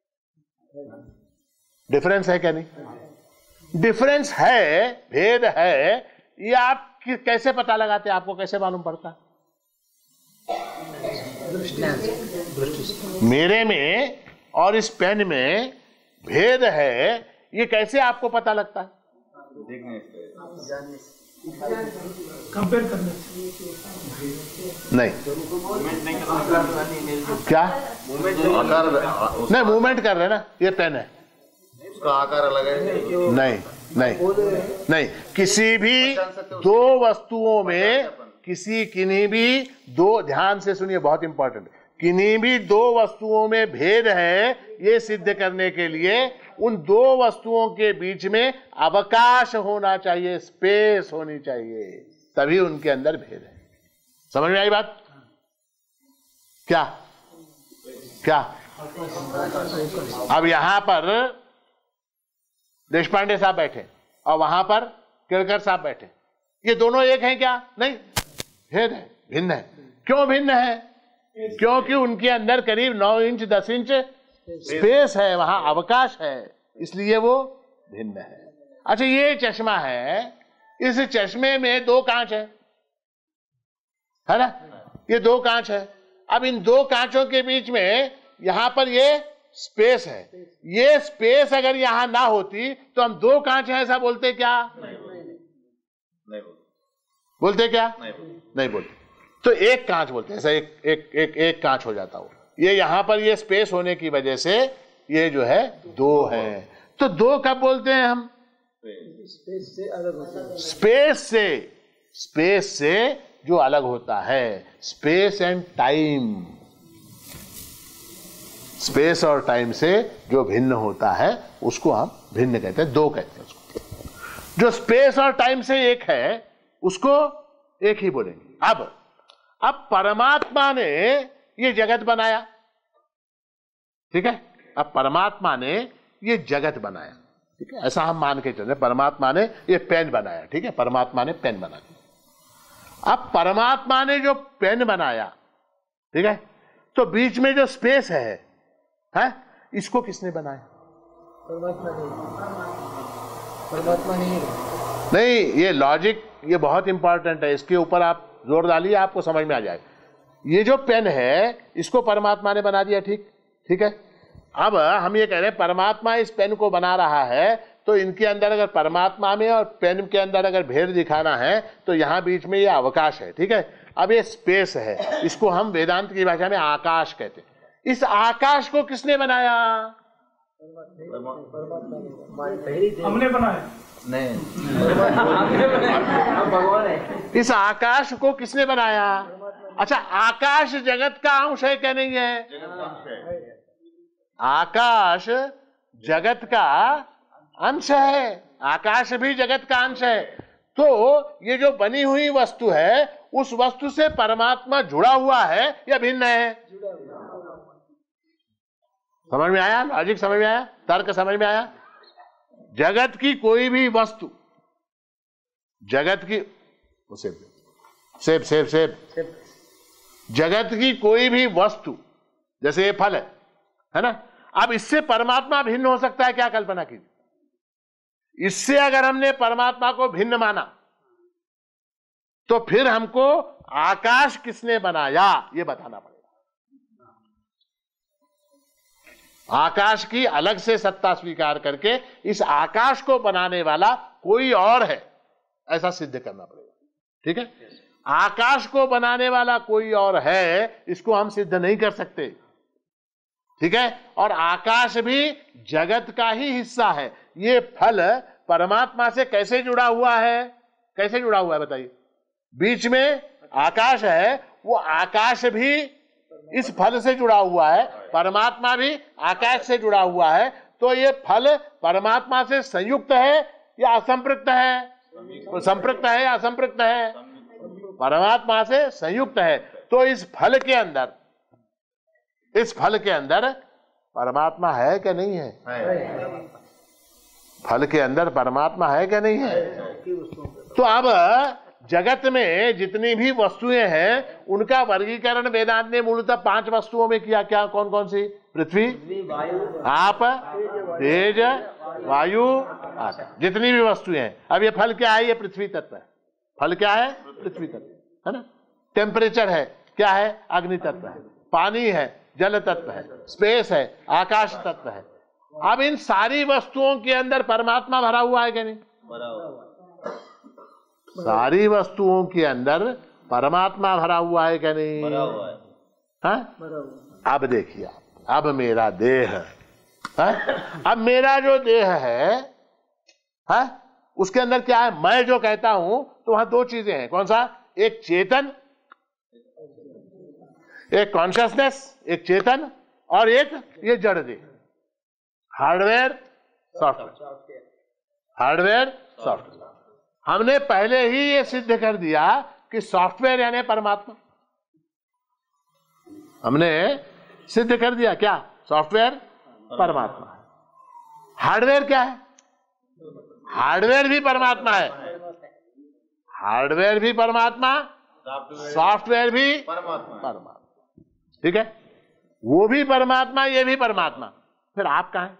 [SPEAKER 2] डिफरेंस है क्या नहीं? डिफरेंस है, भेद है। ये आप कैसे पता लगाते हैं? आपको कैसे मालूम पड़ता? मेरे में और इस पेन में भेद है, ये कैसे आपको पता लगता है?
[SPEAKER 5] कंपेयर करने
[SPEAKER 2] नहीं, क्या
[SPEAKER 1] आकार,
[SPEAKER 2] नहीं, मूवमेंट कर रहे हैं ना। ये पेन है,
[SPEAKER 1] उसका आकार अलग है।
[SPEAKER 2] नहीं नहीं नहीं, किसी भी दो वस्तुओं में, किसी किन्हीं भी दो, ध्यान से सुनिए, बहुत इंपॉर्टेंट, किन्हीं भी दो वस्तुओं में भेद है, ये सिद्ध करने के लिए उन दो वस्तुओं के बीच में अवकाश होना चाहिए, स्पेस होनी चाहिए, तभी उनके अंदर भेद है। समझ में आई बात? क्या क्या? अब यहां पर देशपांडे साहब बैठे और वहां पर केरकर साहब बैठे, ये दोनों एक हैं क्या? नहीं, भेद है, भिन्न है। क्यों भिन्न है? क्योंकि उनके अंदर करीब नौ इंच दस इंच स्पेस है, वहां अवकाश है, इसलिए वो भिन्न है। अच्छा, ये चश्मा है, इस चश्मे में दो कांच है, है ना, ये दो कांच है। अब इन दो कांचों के बीच में यहां पर ये स्पेस है, ये स्पेस अगर यहां ना होती तो हम दो कांच हैं ऐसा बोलते क्या?
[SPEAKER 1] नहीं बोलते,
[SPEAKER 2] बोलते क्या?
[SPEAKER 1] नहीं बोलते,
[SPEAKER 2] नहीं बोलते। तो एक कांच बोलते हैं, ऐसा एक एक एक एक कांच हो जाता हो। ये यहां पर ये स्पेस होने की वजह से ये जो है दो है। तो दो कब बोलते हैं हम?
[SPEAKER 4] स्पेस से अलग होता है।
[SPEAKER 2] स्पेस से, स्पेस से जो अलग होता है, स्पेस एंड टाइम, स्पेस और टाइम से जो भिन्न होता है उसको हम भिन्न कहते हैं, दो कहते हैं उसको। जो स्पेस और टाइम से एक है उसको एक ही बोलेंगे। अब अब परमात्मा ने ये जगत बनाया, ठीक है। अब परमात्मा ने ये जगत बनाया, ठीक है, ऐसा हम मान के चले। परमात्मा ने ये पेन बनाया, ठीक है, परमात्मा ने पेन बना दिया। अब परमात्मा ने जो पेन बनाया, ठीक है, तो बीच में जो स्पेस है, है, इसको किसने बनाया?
[SPEAKER 4] परमात्मा नहीं, परमात्मा नहीं
[SPEAKER 2] नहीं, ये लॉजिक ये बहुत इंपॉर्टेंट है, इसके ऊपर आप जोर डालिए, आपको समझ में आ जाएगा। ये जो पेन है इसको परमात्मा ने बना दिया, ठीक ठीक है। अब हम ये कह रहे हैं परमात्मा इस पेन को बना रहा है, तो इनके अंदर अगर परमात्मा में और पेन के अंदर अगर भेद दिखाना है तो यहाँ बीच में ये अवकाश है, ठीक है। अब ये स्पेस है, इसको हम वेदांत की भाषा में आकाश कहते हैं। इस आकाश को किसने बनाया?
[SPEAKER 5] हमने बनाया
[SPEAKER 1] नहीं,
[SPEAKER 4] भगवान है।
[SPEAKER 2] इस आकाश को किसने बनाया? अच्छा, आकाश जगत का अंश है क्या नहीं है? आकाश जगत का अंश है, आकाश भी जगत का अंश है। तो ये जो बनी हुई वस्तु है, उस वस्तु से परमात्मा जुड़ा हुआ है या भिन्न है? समझ में आया? लॉजिक समझ में आया? तर्क समझ में आया? जगत की कोई भी वस्तु, जगत की सेब सेब सेब सेब जगत की कोई भी वस्तु, जैसे ये फल है, है ना, अब इससे परमात्मा भिन्न हो सकता है क्या? कल्पना कीजिए, इससे अगर हमने परमात्मा को भिन्न माना तो फिर हमको आकाश किसने बनाया ये बताना पड़ेगा। आकाश की अलग से सत्ता स्वीकार करके इस आकाश को बनाने वाला कोई और है, ऐसा सिद्ध करना पड़ेगा, ठीक है। आकाश को बनाने वाला कोई और है, इसको हम सिद्ध नहीं कर सकते, ठीक है। और आकाश भी जगत का ही हिस्सा है। ये फल परमात्मा से कैसे जुड़ा हुआ है? कैसे जुड़ा हुआ है बताइए? बीच में आकाश है, वो आकाश भी इस फल से जुड़ा हुआ है, परमात्मा भी आकाश से जुड़ा हुआ है। तो ये फल परमात्मा से संयुक्त है या असंपृक्त है? तो संपृक्त है या असंपृक्त है? परमात्मा से संयुक्त है। तो इस फल के अंदर, इस फल के अंदर परमात्मा है क्या नहीं है? फल के अंदर परमात्मा है क्या नहीं है? तो अब जगत में जितनी भी वस्तुएं हैं उनका वर्गीकरण वेदांत ने मूलतः पांच वस्तुओं में किया। क्या? कौन कौन सी? पृथ्वी, आप, तेज, वायु, आकाश, जितनी भी वस्तुएं हैं। अब ये फल क्या है? ये पृथ्वी तत्व है। फल क्या है? पृथ्वी तत्व है ना। टेम्परेचर है, क्या है? अग्नि तत्व है। पानी है, जल तत्व है। स्पेस है, आकाश तत्व है। अब इन सारी वस्तुओं के अंदर परमात्मा भरा हुआ है क्या नहीं? सारी वस्तुओं के अंदर परमात्मा भरा हुआ है क्या नहीं?
[SPEAKER 1] भरा हुआ है।
[SPEAKER 2] हाँ? अब देखिए, अब मेरा देह है, अब मेरा जो देह है, है उसके अंदर क्या है? मैं जो कहता हूं तो वहां दो चीजें हैं। कौन सा? एक चेतन, एक कॉन्शियसनेस, एक चेतन, और एक ये जड़ देह। Hardware, software, hardware, software. हमने पहले ही ये सिद्ध कर दिया कि सॉफ्टवेयर यानी परमात्मा। हमने सिद्ध कर दिया क्या? सॉफ्टवेयर परमात्मा है। हार्डवेयर क्या है? हार्डवेयर भी परमात्मा है। हार्डवेयर भी परमात्मा, सॉफ्टवेयर भी परमात्मा, ठीक है। वो भी परमात्मा, ये भी परमात्मा। फिर आप कहाँ हैं?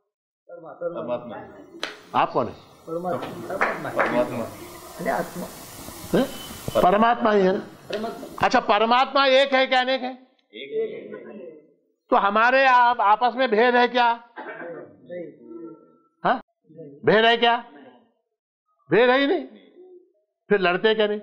[SPEAKER 1] परमात्मा।
[SPEAKER 2] आप कौन है?
[SPEAKER 1] परमात्मा।
[SPEAKER 2] हैं? परमात्मा ही है ना। अच्छा, परमात्मा एक है क्या अनेक है? तो हमारे आप आपस में भेद है क्या? हाँ, भेद है क्या? भेद है ही नहीं। फिर लड़ते क्या नहीं?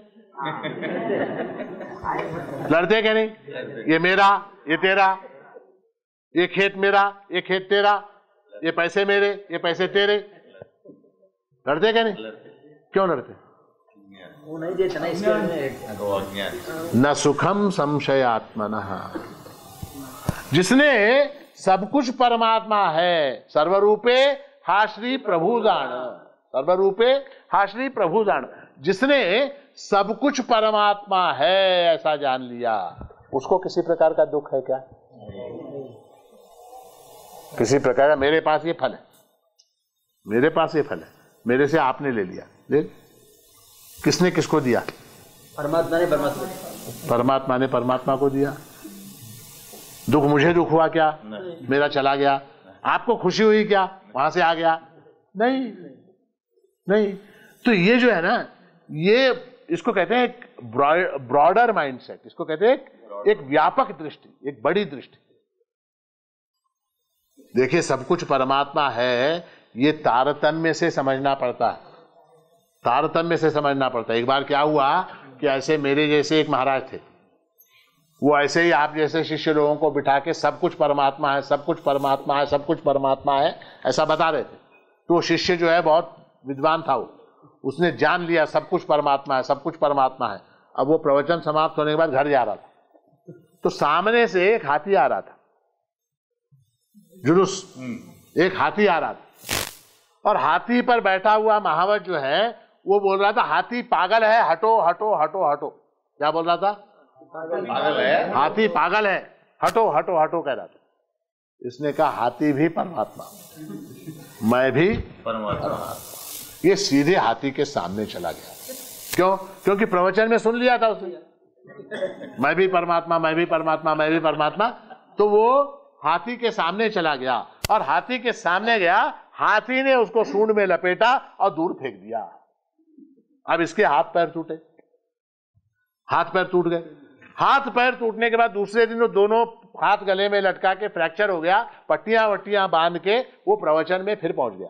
[SPEAKER 2] लड़ते क्या नहीं? ये मेरा, ये तेरा, ये खेत मेरा, ये खेत तेरा, ये पैसे मेरे, ये पैसे तेरे। लड़ते क्या नहीं? क्यों लड़ते?
[SPEAKER 4] वो नहीं देता ना, इसके लिए।
[SPEAKER 2] न सुखम संशयात्मनः। जिसने सब कुछ परमात्मा है, सर्वरूपे हाश्री प्रभु जान, सर्वरूपे हाश्री प्रभु जान, जिसने सब कुछ परमात्मा है ऐसा जान लिया, उसको किसी प्रकार का दुख है क्या? किसी प्रकार का? मेरे पास ये फल है, मेरे पास ये फल है, मेरे से आपने ले लिया, ले किसने किसको दिया?
[SPEAKER 4] परमात्मा ने परमात्मा
[SPEAKER 2] परमात्मा ने परमात्मा को दिया। दुख मुझे दुख हुआ क्या? मेरा चला गया। आपको खुशी हुई क्या? वहां से आ गया? नहीं नहीं। तो ये जो है ना, ये इसको कहते हैं एक ब्रॉडर माइंडसेट, इसको कहते हैं एक, एक व्यापक दृष्टि, एक बड़ी दृष्टि। देखिए सब कुछ परमात्मा है, ये तारतम्य से समझना पड़ता है, तारतम्य से समझना पड़ता है। एक बार क्या हुआ कि ऐसे मेरे जैसे एक महाराज थे, वो ऐसे ही आप जैसे शिष्य लोगों को बिठा के सब कुछ परमात्मा है, सब कुछ परमात्मा है, सब कुछ परमात्मा है ऐसा बता रहे थे। तो शिष्य जो है बहुत विद्वान था, वो उसने जान लिया सब कुछ परमात्मा है, सब कुछ परमात्मा है। अब वो प्रवचन समाप्त होने के बाद घर जा रहा था, तो सामने से एक हाथी आ रहा था, जुलूस, एक हाथी आ रहा था, और हाथी पर बैठा हुआ महावत जो है वो बोल रहा था हाथी पागल है, हटो हटो हटो हटो। क्या बोल रहा था? पागल है, हाथी पागल है, हटो हटो हटो कह रहा था। इसने कहा हाथी भी परमात्मा, मैं भी परमात्मा। ये सीधे हाथी के सामने चला गया। क्यों? क्योंकि प्रवचन में सुन लिया था उसने, मैं भी परमात्मा, मैं भी परमात्मा, मैं भी परमात्मा। तो वो हाथी के सामने चला गया, और हाथी के सामने गया, हाथी ने उसको सूंड में लपेटा और दूर फेंक दिया। अब इसके हाथ पैर टूटे, हाथ पैर टूट गए। हाथ पैर टूटने के बाद दूसरे दिन वो दोनों हाथ गले में लटका के फ्रैक्चर हो गया, पट्टियां वट्टियां बांध के वो प्रवचन में फिर पहुंच गया,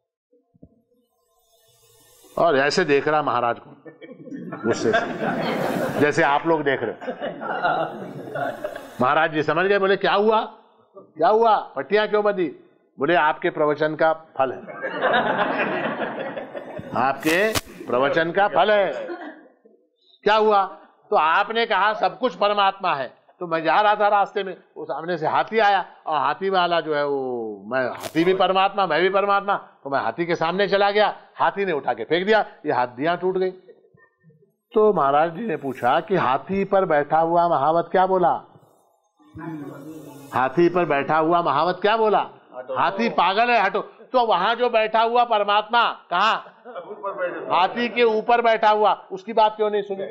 [SPEAKER 2] और ऐसे देख रहा महाराज को गुस्से से, जैसे आप लोग देख रहे। महाराज जी समझ गए, बोले क्या हुआ, क्या हुआ, पट्टियां क्यों बंधी? बोले आपके प्रवचन का फल है, आपके प्रवचन का फल है। क्या हुआ? तो आपने कहा सब कुछ परमात्मा है, तो मैं जा रहा था रास्ते में, वो सामने से हाथी आया, और हाथी वाला जो है वो, मैं हाथी भी परमात्मा, मैं भी परमात्मा, तो मैं हाथी के सामने चला गया, हाथी ने उठा के फेंक दिया, ये हड्डियां टूट गई। तो महाराज जी ने पूछा कि हाथी पर बैठा हुआ महावत क्या बोला? हाथी पर बैठा हुआ महावत क्या बोला? हाथी पागल है, हटो। तो वहां जो बैठा हुआ परमात्मा कहाँ? हाथी के ऊपर बैठा हुआ, उसकी बात क्यों नहीं सुनी?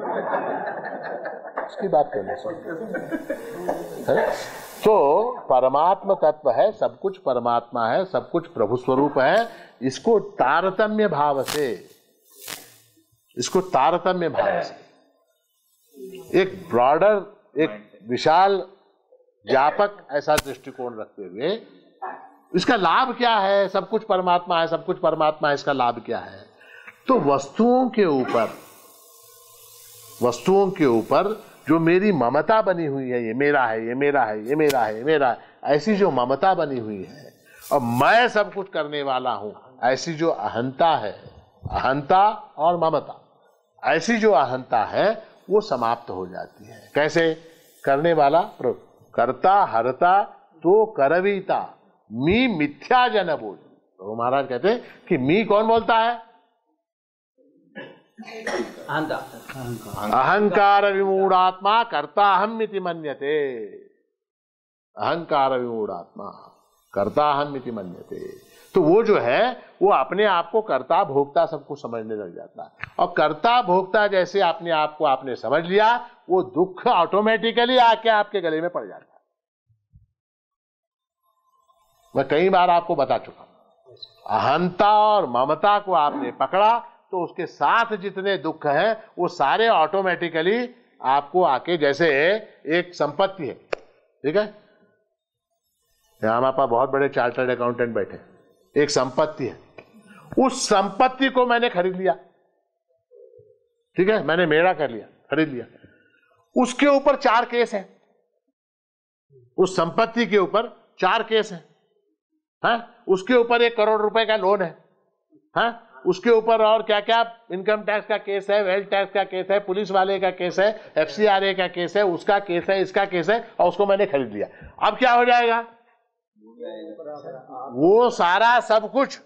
[SPEAKER 2] उसकी बात क्यों नहीं सुनी? तो परमात्मा तत्व है, सब कुछ परमात्मा है, सब कुछ प्रभु स्वरूप है। इसको तारतम्य भाव से, इसको तारतम्य भाव से, एक ब्रॉडर, एक विशाल व्यापक ऐसा दृष्टिकोण रखते हुए, इसका लाभ क्या है? सब कुछ परमात्मा है, सब कुछ परमात्मा है, इसका लाभ क्या है? तो वस्तुओं के ऊपर, वस्तुओं के ऊपर जो मेरी ममता बनी हुई है, ये मेरा है, ये मेरा है, ये मेरा है, ये मेरा है, ऐसी जो ममता बनी हुई है, और मैं सब कुछ करने वाला हूं, ऐसी जो अहंता है, अहंता और ममता, ऐसी जो अहंता है वो समाप्त हो जाती है। कैसे? करने वाला करता हरता तो करवीता, मी मिथ्या जन बोल। तो महाराज कहते हैं कि मी कौन बोलता है? अहंकार विमूढ़ात्मा कर्ता हम इति मन्यते। अहंकार विमूढ़ात्मा कर्ता हम इति मन्यते। तो वो जो है वो अपने आप को कर्ता भोक्ता सब कुछ समझने लग जाता है, और कर्ता भोक्ता जैसे अपने आप को आपने समझ लिया, वो दुख ऑटोमेटिकली आके आपके गले में पड़ जाता है। मैं कई बार आपको बता चुका हूं, अहंता और ममता को आपने पकड़ा तो उसके साथ जितने दुख हैं वो सारे ऑटोमेटिकली आपको आके, जैसे एक संपत्ति है, ठीक है, यहां हमारे पास बहुत बड़े चार्टर्ड अकाउंटेंट बैठे, एक संपत्ति है, उस संपत्ति को मैंने खरीद लिया, ठीक है, मैंने मेरा कर लिया, खरीद लिया, उसके ऊपर चार केस है, उस संपत्ति के ऊपर चार केस है, है? उसके ऊपर एक करोड़ रुपए का लोन है, है? उसके ऊपर और क्या क्या इनकम टैक्स का केस है, वेल्थ टैक्स का केस है, पुलिस वाले का केस है, एफसीआरए का केस है, उसका केस है, इसका केस है, और उसको मैंने खरीद लिया। अब क्या हो जाएगा? वो सारा सब कुछ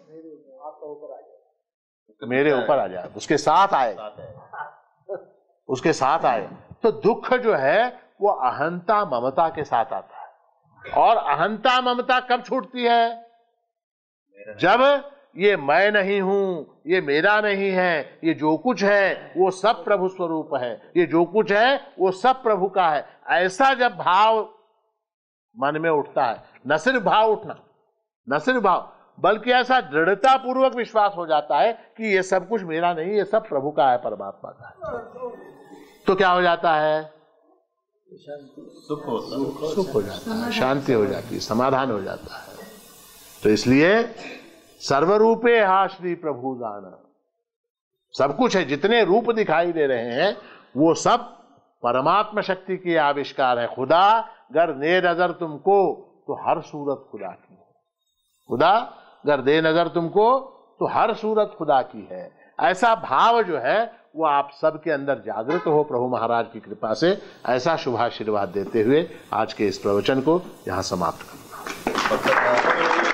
[SPEAKER 2] मेरे ऊपर आ जाएगा, उसके साथ आएगा, उसके साथ आएगा। तो दुख जो है वो अहंता ममता के साथ आता है, और अहंता ममता कब छूटती है? जब ये मैं नहीं हूं, ये मेरा नहीं है, ये जो कुछ है वो सब प्रभु स्वरूप है, ये जो कुछ है वो सब प्रभु का है, ऐसा जब भाव मन में उठता है, न सिर्फ भाव उठना, न सिर्फ भाव, बल्कि ऐसा दृढ़ता पूर्वक विश्वास हो जाता है कि ये सब कुछ मेरा नहीं, ये सब प्रभु का है, परमात्मा का है, तो क्या हो जाता है? सुख हो, सुख हो जाता है, शांति हो जाती है, समाधान हो जाता है। तो इसलिए सर्वरूपे हा श्री प्रभु दान, सब कुछ है, जितने रूप दिखाई दे रहे हैं वो सब परमात्मा शक्ति के आविष्कार है। खुदा गर दे नजर तुमको तो हर सूरत खुदा की है, खुदा गर दे नजर तुमको तो हर सूरत खुदा की है। ऐसा भाव जो है वो आप सबके अंदर जागृत हो प्रभु महाराज की कृपा से, ऐसा शुभाशीर्वाद देते हुए आज के इस प्रवचन को यहाँ समाप्त करना।